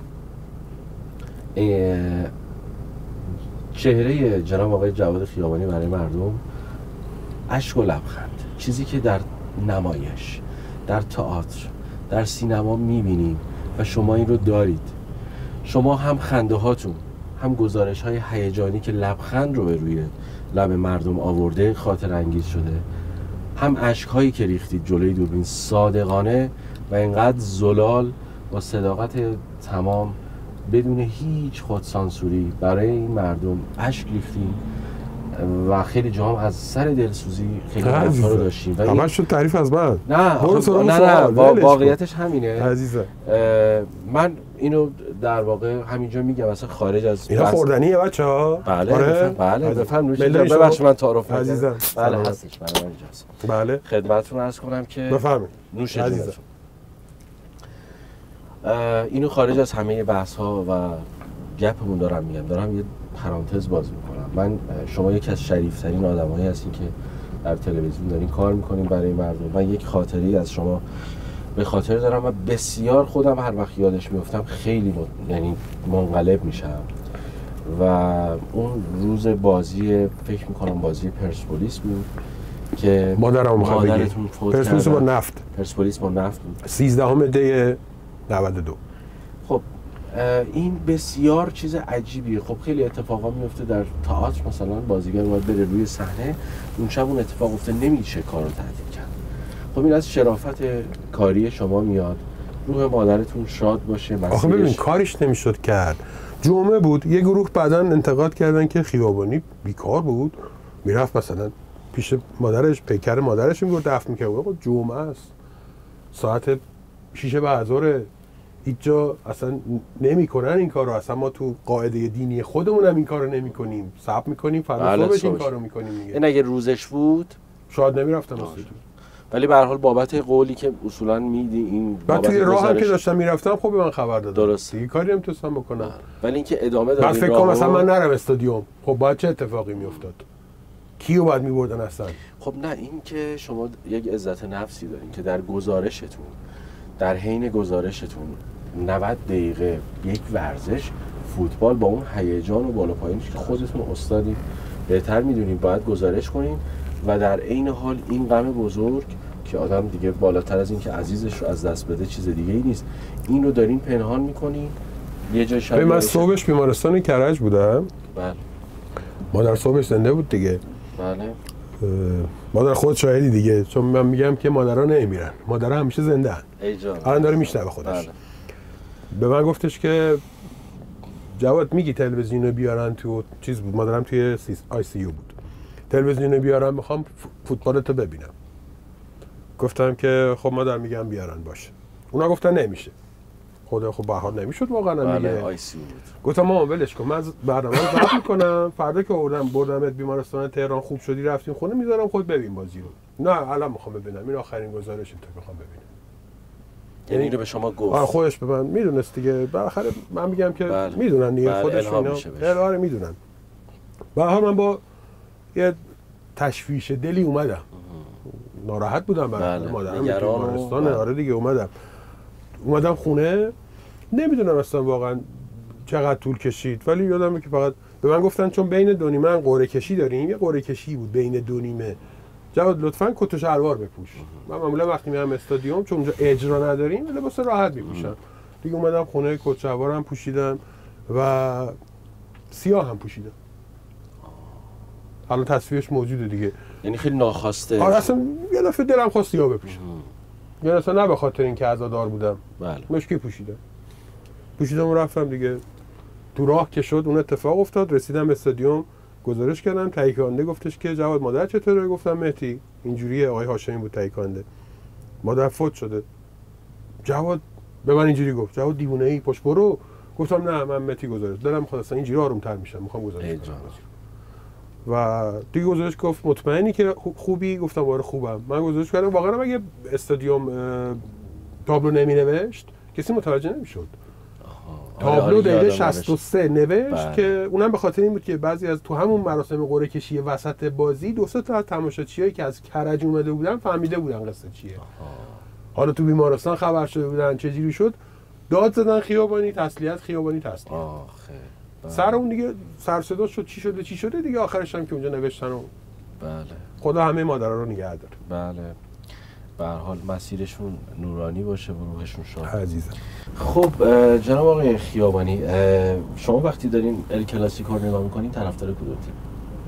چهره جناب آقای جواد خیابانی برای مردم اشک و لبخند، چیزی که در نمایش، در تئاتر، در سینما میبینیم و شما این رو دارید. شما هم خنده هاتون، هم گزارش های هیجانی که لبخند رو به روی لب مردم آورده خاطر انگیز شده، هم اشک هایی که ریختید جلوی دوربین صادقانه و اینقدر زلال با صداقت تمام بدون هیچ خودسانسوری برای این مردم اشک ریختیم و خیلی جام از سر دلسوزی خیلی حرفا رو داشتیم. همش شد تعریف از من. نه نه نه واقعیتش همینه عزیزم. من اینو در واقع همینجا میگم، اصلا خارج از اینا خوردنیه بچه‌ها. بله آره؟ بله بفرمایید. ببخشید من تعارف کردم عزیزم. بله هستش برای من اینجاست. بله خدمتتون عرض کنم که بفرمایید نوش جونتون. اینو خارج از همه بحث ها و گپمون دارم میگم، دارم یه پرانتز باز میکنم. من شما یکی از شریفترین آدمایی هستین که در تلویزیون دارین کار میکنین برای مردم. من یک خاطری از شما به خاطر دارم و بسیار خودم هر وقت یادش میفتم خیلی م... یعنی منقلب میشم. و اون روز بازی فکر میکنم بازی پرسپولیس بود که مادرم مادرتون فوت کرد. پرسپولیس با نفت. پرسپولیس با نفت بود. سیزدهم دی نود و دو. خب این بسیار چیز عجیبیه. خب خیلی اتفاقا میفته در تئاتر، مثلا بازیگر باید بره روی صحنه، اون شب اون اتفاق افته نمیشه کارو تعطیل کرد. خب این از شرافت کاری شما میاد. روح مادرتون شاد باشه. آخه ببین کارش نمیشد کرد. جمعه بود، یه گروه بعداً انتقاد کردن که خیابانی بیکار بود، میرفت مثلا پیش مادرش، پیکر مادرش میگفت دفن میکرد. آقا جمعه است، ساعت شیش بعد ظهر، هیچ جا اصلا نمیکنن این کارو. اصلا ما تو قاعده دینی خودمون هم این کارو نمیکنیم، صبر میکنیم فردا صبحش این کارو میکنیم دیگه. این اگه روزش بود شاید نمیرفتم اصلا. ولی به هر حال بابت قولی که اصولا میدی این بعد توی راه هم که داشتم میرفتم خب به من خبر دادن. درست. دیگه کاری هم توستم بکنم. ولی اینکه ادامه دادی بعد فکر کنم مثلا من نرم استادیوم، خب باید چه اتفاقی میافتاد؟ کیو باید میبردن اصلا؟ خب نه، این که شما یک عزت نفسی دارین که در گزارشتون، در حین گزارشتون نود دقیقه یک ورزش فوتبال با اون هیجان و بالا پایینش که خودتون استادی بهتر میدونین باید گزارش کنین و در عین حال این غم بزرگ که آدم دیگه بالاتر از این که عزیزش رو از دست بده چیز دیگه ای نیست، این رو دارین پنهان میکنین. یه جای شب من صبحش بیمارستان کرج بودم. بله. مادر صبحش زنده بود دیگه. بله. مادر خود شاهدی دیگه، چون من میگم که مادرها نمیرن، مادرها همیشه زنده ان. ای جان. الان داره میشنوه خودش. بله. به من گفتش که جواد میگی تلویزیونو بیارن تو چیز بود، مادرم توی آی سی یو بود، تلویزیونو بیارن میخوام فوتبالتو ببینم. گفتم که خب مادر میگم بیارن باشه. اونا گفتن نمیشه. خدا خب به هر حال نمیشد واقعا دیگه. آی سی یو بود. گفتم مامان ولش کن، من برنامه رو ضبط میکنم، فردا که آوردم بردمت بیمارستان تهران خوب شدی رفتیم خونه میذارم خود ببین بازی رو. نه الان میخوام ببینم، این آخرین گزارش این تو میخوام ببینم. یعنی اینو به شما گفت؟ آره خودش به من میدونست دیگه، بالاخره من میگم که بله. میدونن دیگه، بله. خودش اینا آره میدونن. به هر حال من با یه تشویش دلی اومدم. ناراحت بودم برای بله. مادرم بیمارستان. بله. آره دیگه اومدم اومدم خونه، نمیدونم اصلا واقعا چقدر طول کشید، ولی یادمه که فقط به من گفتن چون بین دو نیمه قرعه کشی داریم، یه قرعه کشی بود بین دو نیمه، جواد لطفاً کت و شلوار بپوش. من معمولا وقتی میرم استادیوم چون اونجا اجرا نداریم لباس راحت میپوشم دیگه. اومدم خونه کت و شلوارم پوشیدم و سیاه هم پوشیدم. حالا تصویرش موجوده دیگه. یعنی خیلی ناخواسته. آره اصلا یه دفعه دلم خواست سیاه بپوشم. یعنی اصلا نه به خاطر اینکه عزادار بودم. بله. مشکی پوشیدم. پوشیدم و رفتم دیگه. تو راه که شد اون اتفاق افتاد، رسیدم به استادیوم، گزارش کردم، تهیه کننده گفتش که جواد مادر چطوره؟ گفتم مهدی اینجوریه، آقای هاشمی بود تهیه کننده، مادر فوت شده. جواد به من اینجوری گفت جواد دیوونه ای پشت برو. گفتم نه من مهدی گزارش دلم میخواد، اصلا اینجوری آرومتر میشم، میخوام گزارش کنم. و دیگه گزارش گفت مطمئنی که خوبی؟ گفتم آره خوبم. من گزارش کردم، واقعا اگه استادیوم تابلو نمی نوشت کسی متوجه نمیشد. تابلو دقیقه شصت و سه نوشت بله. که اونم به خاطر این بود که بعضی از تو همون مراسم قرعه کشی وسط بازی دو سه تا از تماشاچیایی که از کرج اومده بودن فهمیده بودن قصه چیه. آها. حالا تو بیمارستان خبر شده بودن چه جوری شد، داد زدن خیابانی تسلیت خیابانی تسلیت. آخه بله. سر اون دیگه سر صدا شد چی شده چی شده دیگه، آخرش هم که اونجا نوشتن و بله خدا همه مادرها رو نگه داره. بله به هر حال مسیرشون نورانی باشه و روحشون شاد. عزیزم. خب جناب آقای خیابانی، شما وقتی دارین ال کلاسیکو رو نگاه می‌کنین طرفدار کدوم تیم؟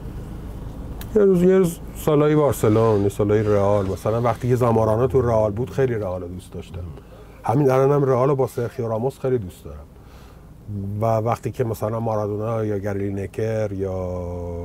یه روز یه روز سالای بارسلون، یه سالای رئال، مثلا وقتی که زامارانا تو رئال بود خیلی رئال رو دوست داشتم. همین الانم هم رئال با سرخیو راموس خیلی دوست دارم. و وقتی که مثلا مارادونا یا گری لینکر یا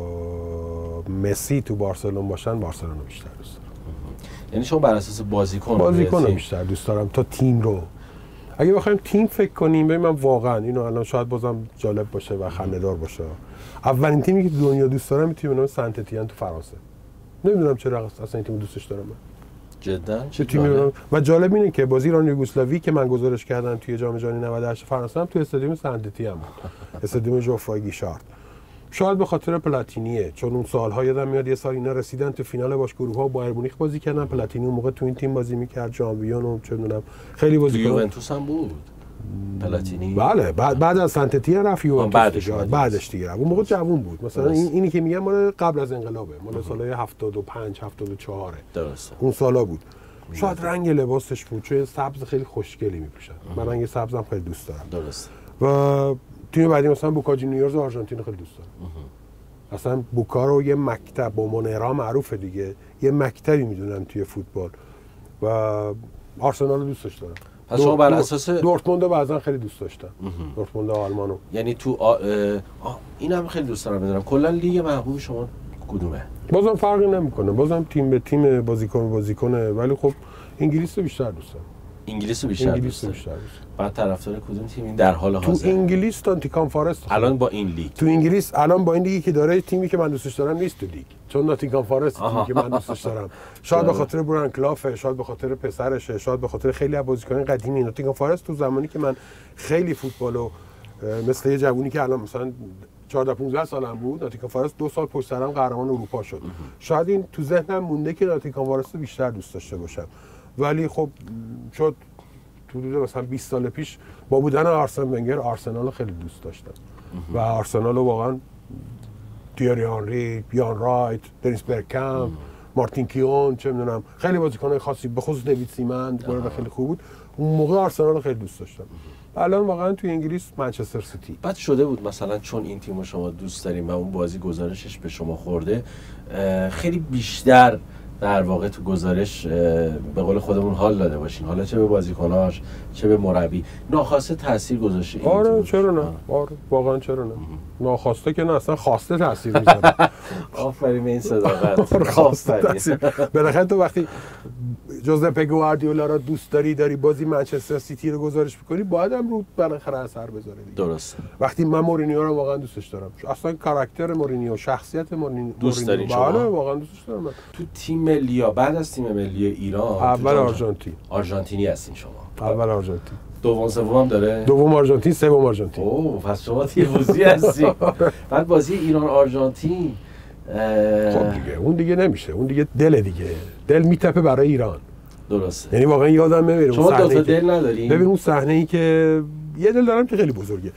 مسی تو بارسلون باشن بارسلون رو بیشتر دوست دارم. یعنی شما بر اساس بازیکن بازیکن رو بیشتر دوست دارم تا تیم رو. اگه بخوایم تیم فکر کنیم ببین من واقعا اینو الان شاید بازم جالب باشه و خنده‌دار باشه، اولین تیمی که تو دنیا دوست دارم این تیم به نام سنت اتین تو فرانسه. نمیدونم چرا اصلا این تیم دوستش دارم من. جدا چه تیمی و جالب اینه که بازی ایران یوگسلاوی که من گزارش کردم توی جام جهانی نود و هشت فرانسه هم تو استادیوم سنت اتین بود. استادیوم ژوفرای گیشارد. شاید به خاطر پلاتینیه، چون اون سال‌ها یادم میاد یه سال اینا رسیدن تو فینال باش گروه‌ها بایر مونیخ بازی کردن، پلاتینی اون موقع تو این تیم بازی می‌کرد، ژانویون و چه می‌دونم خیلی بازیکن یوونتوس هم بود پلاتینی. بله بعد بعد از سنت اتین رفت یوونتوس بعدش بعدش دیگه اون موقع جوون بود. مثلا این اینی که میگم مال قبل از انقلابه، مال سال‌های هفتاد و پنج هفتاد و چهار درسته اون سالا بود. شاید رنگ لباسش بود چون سبز خیلی خوشگلی می‌پوشن، من رنگ سبزم خیلی دوست دارم. درسته. و تیم بعدی مثلا بوکا جونیورز آرژانتین خیلی دوست دارم. اصلا بوکا رو یه مکتب با مونرا معروفه دیگه، یه مکتبی میدونن توی فوتبال و آرسنال رو دوستش دارم. پس شما بر اساس دورتموند رو بعضا خیلی دوست داشتم. دورتموند آلمانو یعنی تو آ... آ... اینم خیلی دوست دارم بدونم کلا لیگ محبوب شما کدومه؟ بازم فرقی نمیکنه، بازم تیم به تیم بازیکن بازیکنه، ولی خب انگلیس رو بیشتر دوست دارم. انگلیس رو بیشتر انگلیس دوست رو دارم. بیشتر دوست بعد طرفدار کدوم تیمی در حال تو حاضر؟ انگلیس تا ناتینگهام فارست. الان با این لیگ تو انگلیس الان با این لیگی که داره تیمی که من دوستش دارم نیست تو لیگ، چون ناتینگهام فارست تیمی که من دوستش دارم. شاید به خاطر بران کلافه، شاید به خاطر پسرشه، شاید به خاطر خیلی از بازیکنان قدیمی. ناتینگهام فارست تو زمانی که من خیلی فوتبالو مثل یه جوونی که الان مثلا چهارده پانزده سالم بود، ناتینگهام فارست دو سال پشت سرم قهرمان اروپا شد. شاید این تو ذهنم مونده که ناتینگهام فارست بیشتر دوست داشته باشم، ولی خب شد حدود مثلا بیست سال پیش با بودن آرسن ونگر آرسنال رو خیلی دوست داشتم و آرسنال رو واقعا تیری آنری، بیان رایت، دنیس برکامپ، مارتین کیون، چه میدونم خیلی بازیکن‌های خاصی، به خصوص دیوید سیمن گل خیلی خوب بود. اون موقع آرسنال رو خیلی دوست داشتم. الان واقعا توی انگلیس منچستر سیتی. بعد شده بود مثلا چون این تیمو شما دوست داریم و اون بازی گزارشش به شما خورده، خیلی بیشتر در واقع تو گزارش به قول خودمون حال داده باشین، حالا چه به بازیکناش چه به مربی، ناخواسته تاثیر گذاشته این آره چرا نه؟ آره واقعا چرا نه؟ ناخواسته که نه، اصلا خواسته تاثیر میذاره. آفرین به این صداقت. آفرین. بالاخره تو وقتی جوزپه گواردیولا رو دوست داری، داری بازی منچستر سیتی رو گزارش می‌کنی، باید هم رو بالاخره اثر بذاره دیگه. درسته. وقتی من مورینیو رو واقعا دوستش دارم، اصلا کاراکتر مورینیو، شخصیت مورینیو دوست داری شما؟ بله واقعا دوستش دارم. تو تیم ملی بعد از تیم ملی ایران اول آرژانتین. آرژانتینی هستین شما؟ اول آرژانتین. دوم سوم هم داره؟ دوم آرژانتین، سوم آرژانتین. اوه پس شما تیم‌بازی هستی. بعد بازی ایران آرژانتین خب دیگه اون دیگه نمیشه، اون دیگه دل دیگه. دل میتپه برای ایران. درسته. یعنی واقعا یادم نمیره شما دو تا دل نداری؟ ببین اون صحنه ای که یه دل دارم که خیلی بزرگه.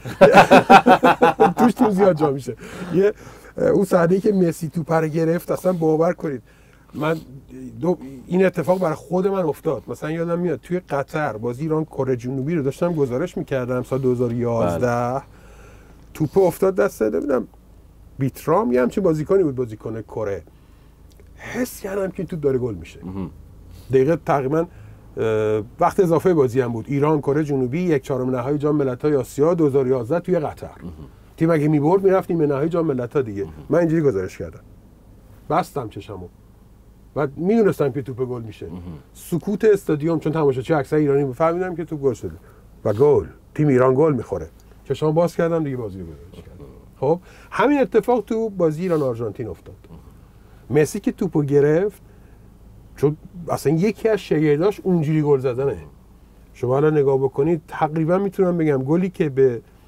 توش تیم زیاد جا میشه. یه اون صحنه ای که مسی توپ رو گرفت، اصلا باور کنید من دو این اتفاق برای خود من افتاد. مثلا یادم میاد توی قطر بازی ایران کره جنوبی رو داشتم گزارش میکردم سال دو هزار و یازده. توپ افتاد دست نمیدونم بیترام یه همچین بازیکنی بود، بازیکن کره. حس کردم که توپ داره گل میشه. دقیقه تقریبا وقت اضافه بازی هم بود. ایران کره جنوبی یک چهارم نهایی جام ملت‌های آسیا دو هزار و یازده توی قطر. تیم اگه می‌برد می‌رفت نیمه نهایی جام ملت‌ها دیگه. من اینجوری گزارش کردم. بستم چشمو. بعد میدونستم که توپ گل میشه. سکوت استادیوم، چون تماشاچی اکثر ایرانی فهمیدم که توپ گل شده و گل، تیم ایران گل میخوره. چشام باز کردم دیگه بازی رو گزارش کردم. خب همین اتفاق تو بازی ایران آرژانتین افتاد. مسی که توپو گرفت، چون اصلا یکی از شگرداش اونجوری گل زدنه. شما الان نگاه بکنید تقریبا میتونم بگم گلی که به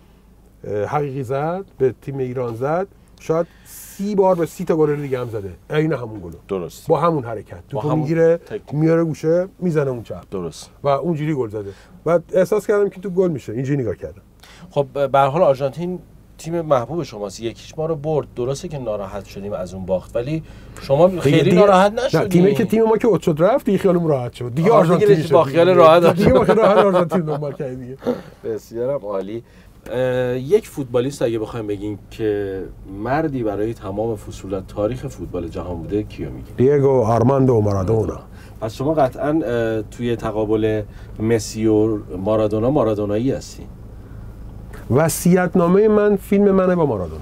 حقیقی زد، به تیم ایران زد، شاید سی بار به سی تا گل دیگه هم زده، عین همون گل. درست. با همون حرکت توپو میگیره، میاره گوشه، میزنه اون چپ. درست. و اونجوری گل زده. و احساس کردم که تو گل میشه. اینجوری نگاه کردم. خب به هر حال آرژانتین تیم محبوب شماست. یکیش ما رو برد. درسته که ناراحت شدیم از اون باخت، ولی شما خیلی ناراحت نشدید. نه، تیمی که تیم ما که اوت رفت دیگه خیالمون راحت شد. دیگه آرژانتین با خیال راحت دیگه با خیال راحت آرژانتین دنبال کرد دیگه. بسیارم عالی. یک فوتبالیست اگه بخوایم بگیم که مردی برای تمام فصول تاریخ فوتبال جهان بوده، کیو میگیم؟ دیگو آرماندو مارادونا. پس شما قطعاً توی تقابل مسی و مارادونا مارادونایی هستی. وصیت‌نامه من فیلم منه با مارادونا.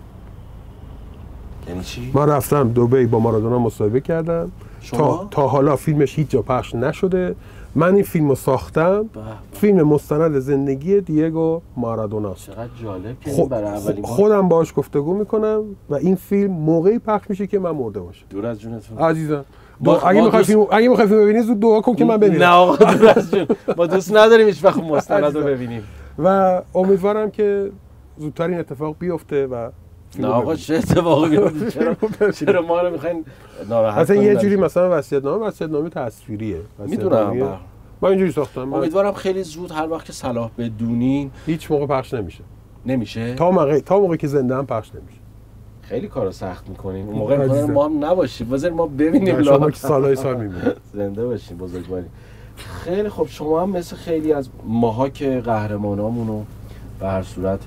یعنی چی؟ من رفتم دبی با مارادونا مصاحبه کردم. تا تا حالا فیلمش هیچ جا پخش نشده. من این فیلمو ساختم. بح. فیلم مستند زندگی دیگو مارادونا. چقدر جالب که خود برای اولین بار خودم باهاش گفتگو میکنم و این فیلم موقعی پخش میشه که من مرده باشم. دور از جونتون عزیزم. اگه میخوای فیلم اگه میخوای فیلم ببینی زود دعا کن که من ببینم. نه آقا دور از جون. ما دوست نداریم هیچ وقت مستند رو ببینیم. و امیدوارم که زودتر این اتفاق بیفته و نه آقا چه اتفاقی بیفته؟ چرا چرا ما رو میخواین ناراحت مثلا یه جوری مثلا وصیت‌نامه وصیت‌نامه تصویریه. میدونم ما اینجوری ساختم. امیدوارم خیلی زود هر وقت که صلاح بدونین. هیچ موقع پخش نمیشه. نمیشه؟ تا موقع تا موقعی که زنده هم پخش نمیشه. خیلی کارو سخت میکنین. اون موقع میخوام ما هم نباشیم. بذار ما ببینیم شما که سالای سال میبینید. زنده باشین بزرگواری. خیلی خب شما هم مثل خیلی از ماها که قهرمانامونو به هر صورت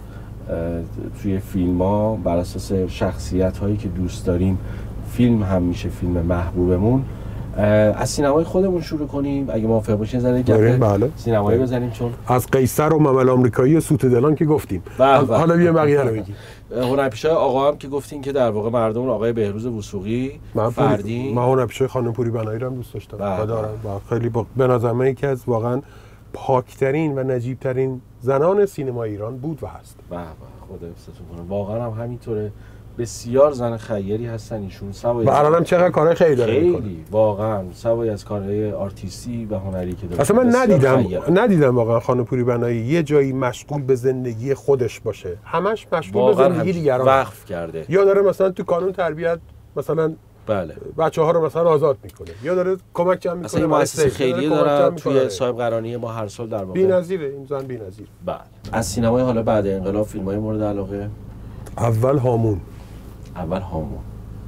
توی فیلم ها بر اساس شخصیت هایی که دوست داریم فیلم هم میشه فیلم محبوبمون. از سینمای خودمون شروع کنیم اگه موافق باشین زنه گپ بله. سینمایی بزنیم، چون از قیصر و ممل آمریکایی و سوت دلان که گفتیم. حالا بیا بقیه رو بگیم. هنرپیشه‌های آقا هم که گفتین که در واقع مردم آقای بهروز وثوقی، فردین. من هنرپیشه خانم پوری بنایی رو هم دوست داشتم و دارم و خیلی با... به نظر من یکی از واقعا پاکترین و نجیبترین زنان سینما ایران بود و هست. به به خدا حفظتون کنه. واقعا هم همینطوره. بسیار زن خیری هستن ایشون. سوای و الان هم چقدر کارهای خیلی داره خیلی میکنه. واقعا سوای از کارهای آرتیستی و هنری که داره. اصلا من ندیدم ندیدم واقعا خانم پوری بنایی یه جایی مشغول به زندگی خودش باشه. همش مشغول به زندگی دیگران وقف کرده. یا داره مثلا تو کانون تربیت مثلا بله بچه‌ها رو مثلا آزاد میکنه، یا داره کمک جمع میکنه. اصلا مؤسسه خیریه داره توی صاحب قرانی ما هر سال در واقع. بی‌نظیره این زن بی‌نظیر. بله. از سینمای حالا بعد انقلاب فیلم‌های مورد علاقه؟ اول هامون. اول هامون.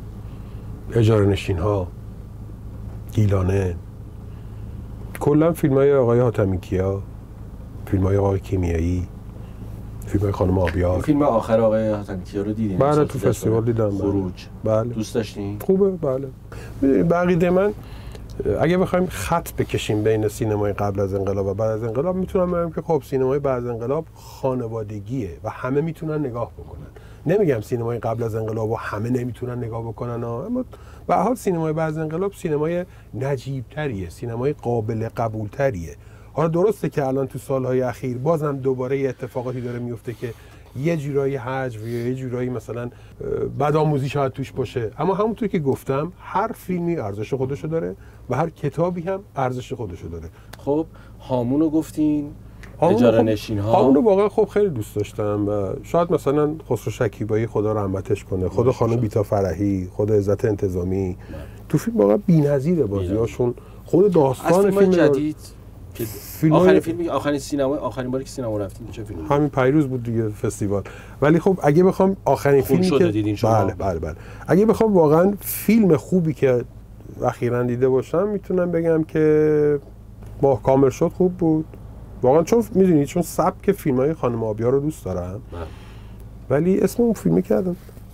اجاره نشین ها. گیلانه. کلا فیلم‌های آقای حاتمی کیا، فیلم‌های آقای کیمیایی، فیلم‌های خانم آبیار. فیلم آخر آقای حاتمی کیا رو دیدین؟ بله تو فستیوال دیدم. خروج. بله. دوست داشتین؟ خوبه بله. می‌دونید بقیده من اگه بخوایم خط بکشیم بین سینمای قبل از انقلاب و بعد از انقلاب میتونم بگم که خب سینمای بعد از انقلاب خانوادگیه و همه میتونن نگاه بکنن. نمیگم سینمای قبل از انقلاب و همه نمیتونن نگاه بکنن، اما به هر حال سینمای بعد از انقلاب سینمای نجیب‌تریه، سینمای قابل قبول‌تریه. حالا درسته که الان تو سالهای اخیر بازم دوباره اتفاقاتی داره میفته که یه جورایی حجو یا یه جورایی مثلا بدآموزی شاید توش باشه، اما همونطور که گفتم هر فیلمی ارزش خودشو داره و هر کتابی هم ارزش خودشو داره. خب هامونو گفتین، اجاره نشین ها. هامونو واقعا خب خیلی دوست داشتم و شاید مثلا خسرو شکیبایی خدا رحمتش کنه، خود خانم بیتا فرحی، خود عزت انتظامی تو فیلم واقعا بی‌نظیره بازیاشون. خود داستان فیلم جدید که آخرین فیلمی آخرین سینما آخرین باری که سینما رفتیم چه فیلمی؟ همین پیروز بود دیگه فستیوال. ولی خب اگه بخوام آخرین فیلمی که دیدین شما؟ بله بله بله اگه بخوام واقعا فیلم خوبی که اخیراً دیده باشم میتونم بگم که ماه کامل شد خوب بود واقعا، چون میدونید چون سبک فیلم‌های خانم آبیار رو دوست دارم. بله. ولی اسم اون فیلمی کردم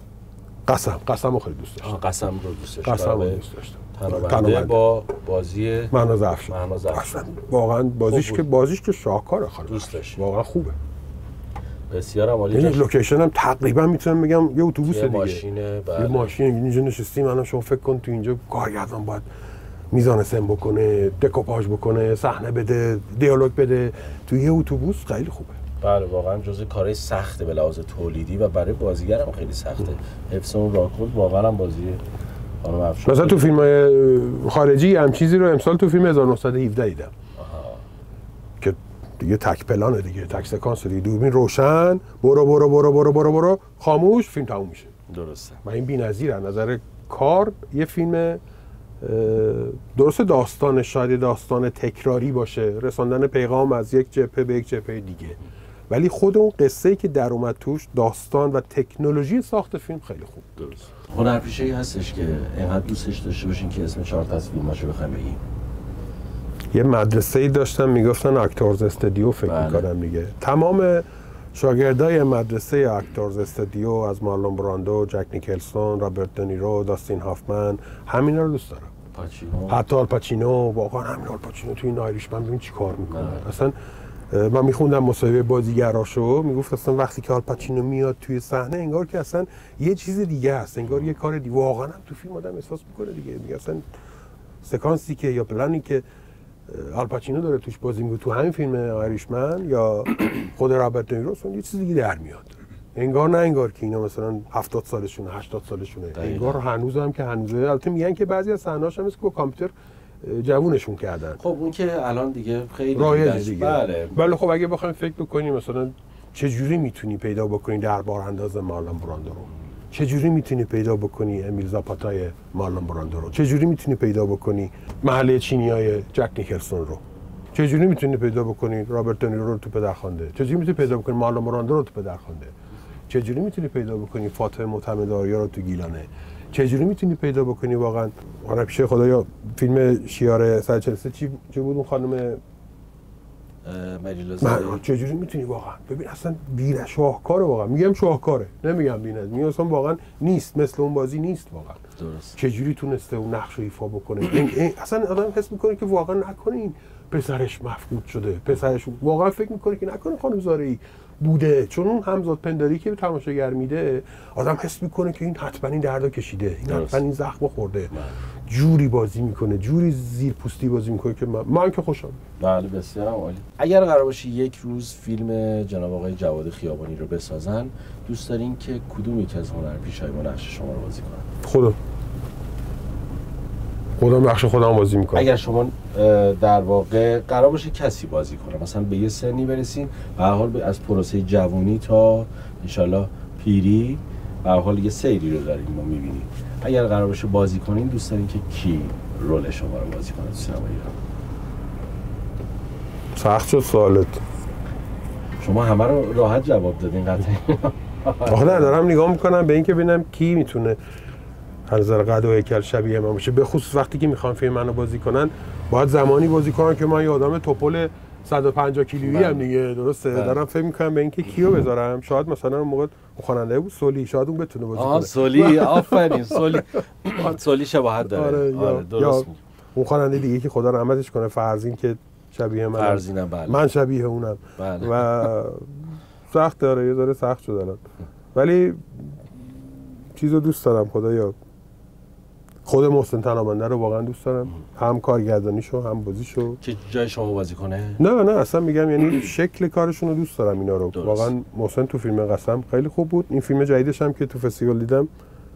قسم قسم رو خیلی دوست داشتم. قسم رو دوست داشتم. قسم رو دوست داشتم. تنابنده با بازی مهناز افشار. مهناز افشار واقعا بازیش که بازیش که شاهکاره خانم. دوست داشت. واقعا خوبه. بسیار عالی. این لوکیشن هم تقریبا میتونم بگم یه اتوبوس دیگه. ماشینه بله. یه ماشین اینجا نشستیم الان شما فکر کن تو اینجا کارگردان باید میزان سم بکنه، دکوپاژ بکنه، صحنه بده، دیالوگ بده تو یه اتوبوس خیلی خوبه. بله واقعا جزء کارهای سخته به لحاظ تولیدی و برای بازیگر هم خیلی سخته. حفظ اون راکورد واقعا هم بازی خانم افشار. مثلا تو فیلم‌های خارجی هم چیزی رو امسال تو فیلم هزار و نهصد و هفده دیدم. آها. که دیگه تک پلانه دیگه، تک سکانس دیگه، دوربین روشن، برو برو برو برو برو برو خاموش، فیلم تموم میشه. درسته. و این بی‌نظیره از نظر کار. یه فیلم درسته داستان شاید داستان تکراری باشه، رساندن پیغام از یک جبهه به یک جبهه دیگه، ولی خود اون قصه‌ای که در اومد توش، داستان و تکنولوژی ساخت فیلم خیلی خوب. درست. هنرپیشه‌ای هستش که اینقدر دوستش داشته باشین که اسم چهار تا از فیلماشو بخوایم بگیم؟ یه مدرسه‌ای داشتن میگفتن اکتورز استودیو فکر بله. می‌کنم دیگه. تمام شاگردای مدرسه اکتورز استودیو از مارلون براندو، جک نیکلسون، رابرت دنیرو، داستین هافمن، همینا رو دوست دارم. پاچینو. حتی آل پاچینو، واقعا همین آل پاچینو توی این آیریشمن ببین چی کار میکنه. بله. اصلا من میخوندم مصاحبه بازیگراشو، میگفت اصلا وقتی که آل پاچینو میاد توی صحنه انگار که اصلا یه چیز دیگه است، انگار یه کار دیگه. واقعا هم تو فیلم آدم احساس میکنه دیگه. میگه اصلا سکانسی که یا پلانی که آل پاچینو داره توش بازی میکنه تو همین فیلم آیریشمن یا خود رابرت دنیرو، یه چیز دیگه در میاد. انگار نه انگار که اینا مثلا هفتاد سالشونه، هشتاد سالشونه، انگار هنوز هم که هنوزه. البته میگن که بعضی از صحنه‌هاش هم با کامپیوتر جوونشون کردن. خب اون که الان دیگه خیلی رایجه دیگه. بله. ولی خب اگه بخوایم فکر بکنیم مثلا چه جوری میتونی پیدا بکنی دربار انداز مارلون براندو رو، چه جوری میتونی پیدا بکنی امیل زاپاتای مارلون براندو رو، چه جوری میتونی پیدا بکنی محله چینیای جک نیکلسون رو، چه جوری میتونی پیدا بکنی رابرت دنیرو رو تو پدرخوانده، چه جوری میتونی پیدا بکنی مارلون براندو رو تو پدرخوانده، چه جوری میتونی پیدا بکنی فاطمه معتمدآریا رو تو گیلانه، چه جوری میتونی پیدا بکنی واقعا هنرپیشه خدایا فیلم شیار صد و چهل و سه چی چه بود اون خانم مریلوزا، چه جوری میتونی واقعا ببین اصلا بی‌نظیر شاهکاره. واقعا میگم شاهکاره، نمیگم بی‌نظیر، میگم اصلا واقعا نیست، مثل اون بازی نیست واقعا. درست. چه جوری تونسته اون نقش رو ایفا بکنه. این این اصلا آدم حس میکنه که واقعا نکنه این پسرش مفقود شده، پسرش واقعا فکر میکنه که نکنه خانم زارعی بوده، چون اون همزاد پنداری که به تماشاگر میده آدم حس میکنه که این حتما این دردا کشیده، این حتما این زخم خورده. جوری بازی میکنه، جوری زیر پوستی بازی میکنه که من, من که خوشم. بله بسیار عالی. اگر قرار باشه یک روز فیلم جناب آقای جواد خیابانی رو بسازن، دوست دارین که کدوم یک از هنرپیشه‌های ما نقش شما رو بازی کنن؟ خودم خودم نقش خودم بازی میکنم. اگر شما در واقع قرار باشه کسی بازی کنه، مثلا به یه سنی برسین، به هر حال از پروسه جوانی تا انشالله پیری، به هر حال یه سیری رو داریم ما میبینیم. اگر قرار باشه بازی کنین، دوست دارین که کی رول شما رو بازی کنه تو سینما ایران؟ سخت شد سوالت. شما همه رو راحت جواب دادین قطعا. آخه نه دارم نگاه میکنم به این که ببینم کی میتونه از نظر قد و هیکل شبیه من باشه، به خصوص وقتی که میخوان فیلم منو بازی کنن باید زمانی بازی کنن که من یه آدم توپل صد و پنجاه کیلویی هم دیگه. درسته. بله. دارم فکر میکنم به اینکه کیو بذارم. شاید مثلا اون موقع خواننده بود سولی، شاید اون بتونه بازی کنه. آها سولی، آفرین. سولی سولی شباهت داره. آره, آره درست. اون خواننده دیگه که خدا رحمتش کنه، فرزین که شبیه من، فرزینم بله. من شبیه اونم. بله. و سخت داره، یه ذره سخت شد الان، ولی چیزو دوست دارم خدایا. خود محسن تنابنده رو واقعا دوست دارم، هم کارگردانیشو هم بازیشو. که جای شما بازی کنه؟ نه نه اصلا میگم یعنی شکل کارشون رو دوست دارم اینا رو. درست. واقعا محسن تو فیلم قسم خیلی خوب بود. این فیلم جدیدش هم که تو فستیوال دیدم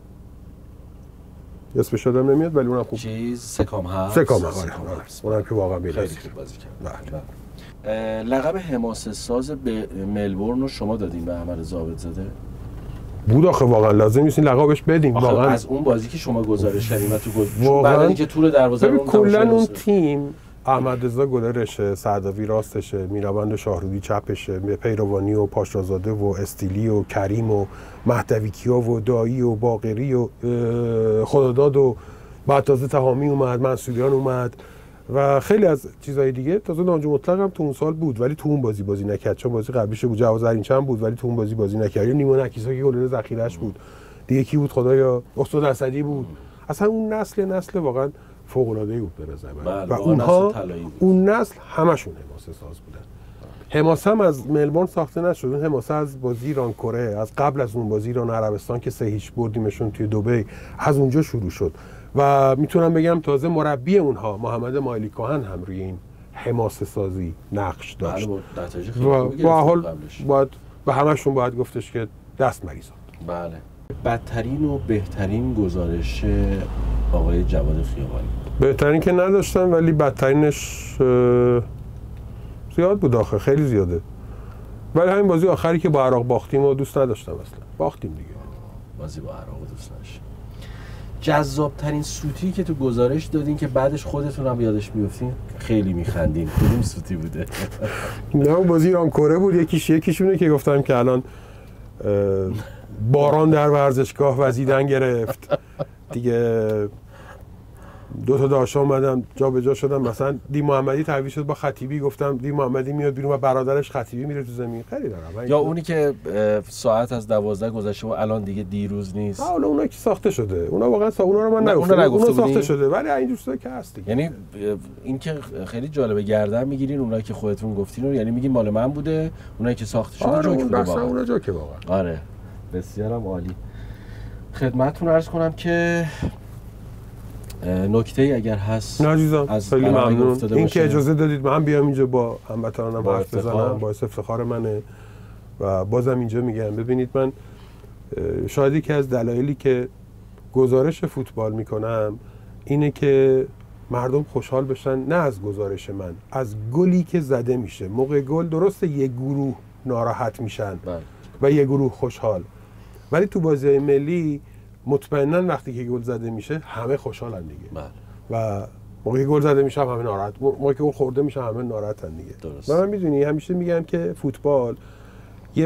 اسمش یادم نمیاد ولی اونم خوب. چیز سکام هست. سکام هست. اونم که واقعا بی‌نظیر خیلی بازی کرد. بله. لقب حماسه ساز به ملبورن رو شما دادین به احمد ضابط‌زاده؟ بود آخه واقعا لازم نیست این لقبش بدیم. واقعا از اون بازی که شما گذارش کردین و تو گل بعد اینکه تور دروازه رو کلا اون تیم احمد رضا گلرشه، سعداوی راستشه، میرابند شاهرودی چپشه، پیروانی و پاشازاده و استیلی و کریم و مهدوی کیا و دایی و باقری و خداداد و بعد تازه تهامی اومد، منصوریان اومد و خیلی از چیزهای دیگه. تازه ناجی مطلق هم تو اون سال بود ولی تو اون بازی بازی نکرد، چون بازی قبلیش بود جواز زرینچم بود ولی تو اون بازی بازی نکرد. نیما نکیسا که گلر ذخیره‌اش بود، دیگه کی بود خدایا؟ استاد اسدی بود. اصلا اون نسل نسل واقعا فوق‌العاده‌ای بود به نظر من. و اونها اون نسل همشون حماسه ساز بودن. حماسه هم از ملبورن ساخته نشد، اون حماسه از بازی ایران کره، از قبل از اون بازی ایران عربستان که سه هیچ بردیمشون توی دبی، از اونجا شروع شد. و میتونم بگم تازه مربی اونها محمد مایلی کاهن هم روی این حماسه سازی نقش داشت. و با حال باید به همشون باید گفتش که دست مریضان. بله. بدترین و بهترین گزارش آقای جواد خیابانی؟ بهترین که نداشتم ولی بدترینش زیاد بود آخه، خیلی زیاده. ولی همین بازی آخری که با عراق باختیم و دوست نداشتم اصلا. باختیم دیگه. بازی با عراق دوست نداشتم. جذاب ترین سوتی که تو گزارش دادین که بعدش خودتون هم یادش میافتین خیلی میخندین، کدوم سوتی بوده؟ نه بازی ایران کره بود. یکیش یکیشونه که گفتم که الان باران در ورزشگاه وزیدن گرفت دیگه. دو تا داشا اومدم جا به جا شدم، مثلا دی محمدی تعویض شد با خطیبی، گفتم دی محمدی میاد بیرون و برادرش خطیبی میره تو زمین. خیلی دارم. یا اونی که ساعت از دوازده گذشته و الان دیگه دیروز نیست. حالا اونا که ساخته شده، اونا واقعا سا... اونا رو من نگفتم، اونا, اونا ساخته شده، ولی این دوستا که هست دیگه. یعنی این که خیلی جالبه، گردن میگیرین اونایی که خودتون گفتین رو، یعنی میگین مال من بوده، اونایی که ساخته شده آره جوک بوده واقعا. اونا جوکه واقعا. آره بسیارم عالی. خدمتتون عرض کنم که نکته ای اگر هست نه عزیزم، خیلی ممنون این که اجازه دادید من بیام اینجا با هموطنانم حرف بزنم، باعث افتخار منه. و بازم اینجا میگم ببینید، من شاید یکی از دلایلی که گزارش فوتبال میکنم اینه که مردم خوشحال بشن، نه از گزارش من، از گلی که زده میشه. موقع گل درسته یک گروه ناراحت میشن و یک گروه خوشحال، ولی تو بازی‌های ملی مطمئناً وقتی که گل زده میشه همه خوشحالن دیگه. بله. و موقعی گل زده میشه همه ناراحت، موقعی که گل خورده میشه همه ناراحتن دیگه. درست. من میدونی همیشه میگم که فوتبال یه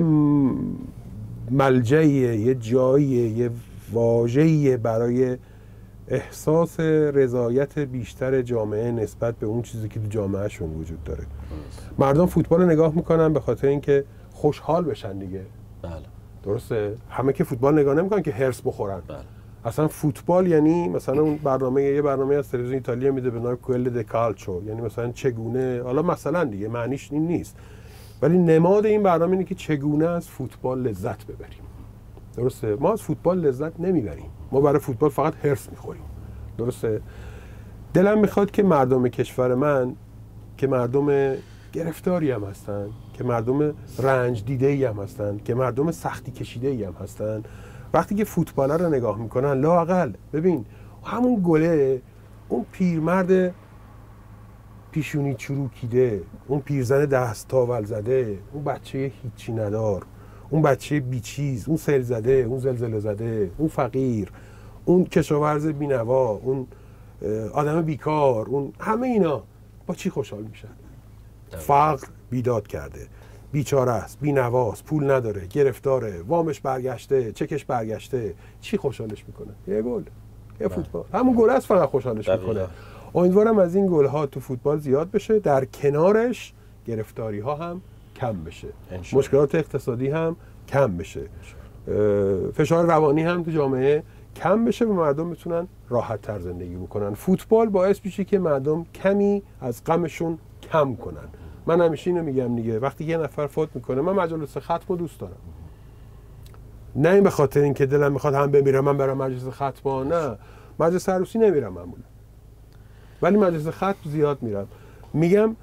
ملجئیه، یه جاییه، یه واژه‌ایه برای احساس رضایت بیشتر جامعه نسبت به اون چیزی که تو جامعهشون وجود داره. درست. مردم فوتبال رو نگاه میکنن به خاطر اینکه خوشحال بشن دیگه. بله. درسته؟ همه که فوتبال نگاه نمیکنن که هرس بخورن. بله. اصلا فوتبال یعنی مثلا اون برنامه یه برنامه از تلویزیون ایتالیا میده به نام کوئل د کالچو، یعنی مثلا چگونه، حالا مثلا دیگه معنیش این نیست، ولی نماد این برنامه اینه که چگونه از فوتبال لذت ببریم. درسته؟ ما از فوتبال لذت نمیبریم، ما برای فوتبال فقط هرس میخوریم. درسته؟ دلم میخواد که مردم کشور من که مردم گرفتاری هم هستن، که مردم رنج دیده ای هم هستن، که مردم سختی کشیده ای هم هستن، وقتی که فوتبال رو نگاه میکنن لااقل ببین همون گله، اون پیرمرد پیشونی چروکیده، اون پیرزن دست تاول زده، اون بچه هیچی ندار، اون بچه بیچیز، اون سیل زده، اون زلزله زده، اون فقیر، اون کشاورز بینوا، اون آدم بیکار، اون همه اینا با چی خوشحال میشن؟ فقر بیداد کرده، بیچاره است، بی‌نواست، پول نداره، گرفتاره، وامش برگشته، چکش برگشته، چی خوشحالش میکنه؟ یه گل، یه فوتبال. همون گل است فقط خوشحالش میکنه. امیدوارم از این گل ها تو فوتبال زیاد بشه، در کنارش گرفتاری ها هم کم بشه، مشکلات اقتصادی هم کم بشه، فشار روانی هم تو جامعه کم بشه و مردم بتونن راحت تر زندگی بکنن. فوتبال باعث میشه که مردم کمی از غمشون کم کنن. من همیشه اینو میگم دیگه، وقتی یه نفر فوت میکنه، من مجلس ختم دوست دارم، نه این به خاطر اینکه دلم میخواد هم بمیرم من برم مجلس ختم، نه، مجلس عروسی نمیرم معمولا، ولی مجلس ختم زیاد میرم. میگم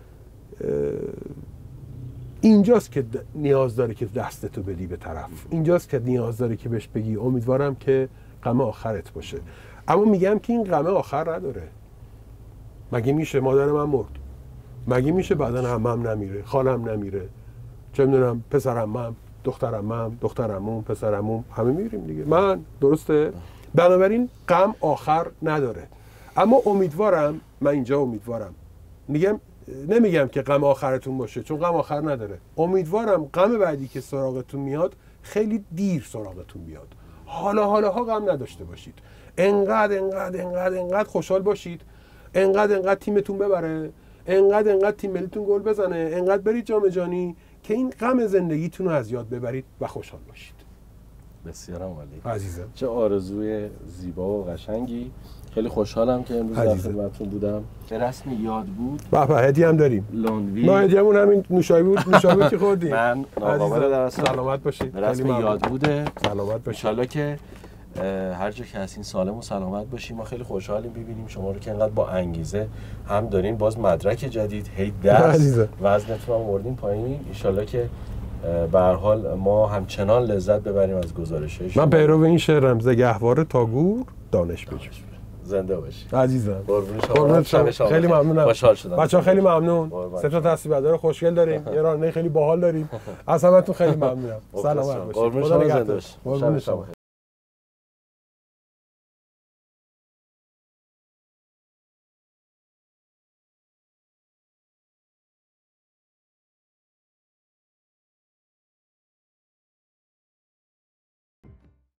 اینجاست که نیاز داره که دستتو بدی به طرف، اینجاست که نیاز داره که بهش بگی امیدوارم که غم آخرت باشه. اما میگم که این غم آخر نداره. مگه میشه مادر من مرد؟ مگه میشه بعدن عمم نمیره، خالم نمیره، چه میدونم پسرعمم، دخترعمم، دخترعموم، پسرعموم، همه میریم دیگه. من درسته؟ بنابراین غم آخر نداره. اما امیدوارم، من اینجا امیدوارم، میگم نمیگم که غم آخرتون باشه چون غم آخر نداره، امیدوارم غم بعدی که سراغتون میاد خیلی دیر سراغتون بیاد، حالا حالا ها غم نداشته باشید، انقدر انقدر انقدر انقدر خوشحال باشید، انقدر انقدر تیمتون ببره، انقدر انقدر تیم ملیتون گل بزنه، انقدر برید جام جهانی که این غم زندگیتون رو از یاد ببرید و خوشحال باشید. بسیار عالی عزیزم، چه آرزوی زیبا و قشنگی. خیلی خوشحالم که امروز در خدمتتون بودم. به رسم یاد بود به به هدیه هم داریم. لاندوی ما هدیه‌مون همین نوشابه بود، نوشابه که خوردیم. من ناقابل در سلامت باشید. به رسم یاد بوده. سلامت باشید. ان شاءالله که هر جا که هستین سالم و سلامت باشیم. ما خیلی خوشحالیم ببینیم شما رو که انقدر با انگیزه هم دارین باز مدرک جدید هی درس وزنتون هم آوردین پایین. ان شاءالله که به هر حال ما همچنان لذت ببریم از گزارشش. من پیرو این شعرم، ز گهواره تا گور دانش بجو. زنده باشی عزیزم. قربون شما. خیلی ممنونم. خوشحال شدم. بچه‌ها خیلی ممنون. سه تا تصویربردار خوشگل داریم. یه راننده خیلی باحال داریم. از همتون خیلی ممنونم. سلامت باشید. قربون شما. زنده باشی. قربون شما.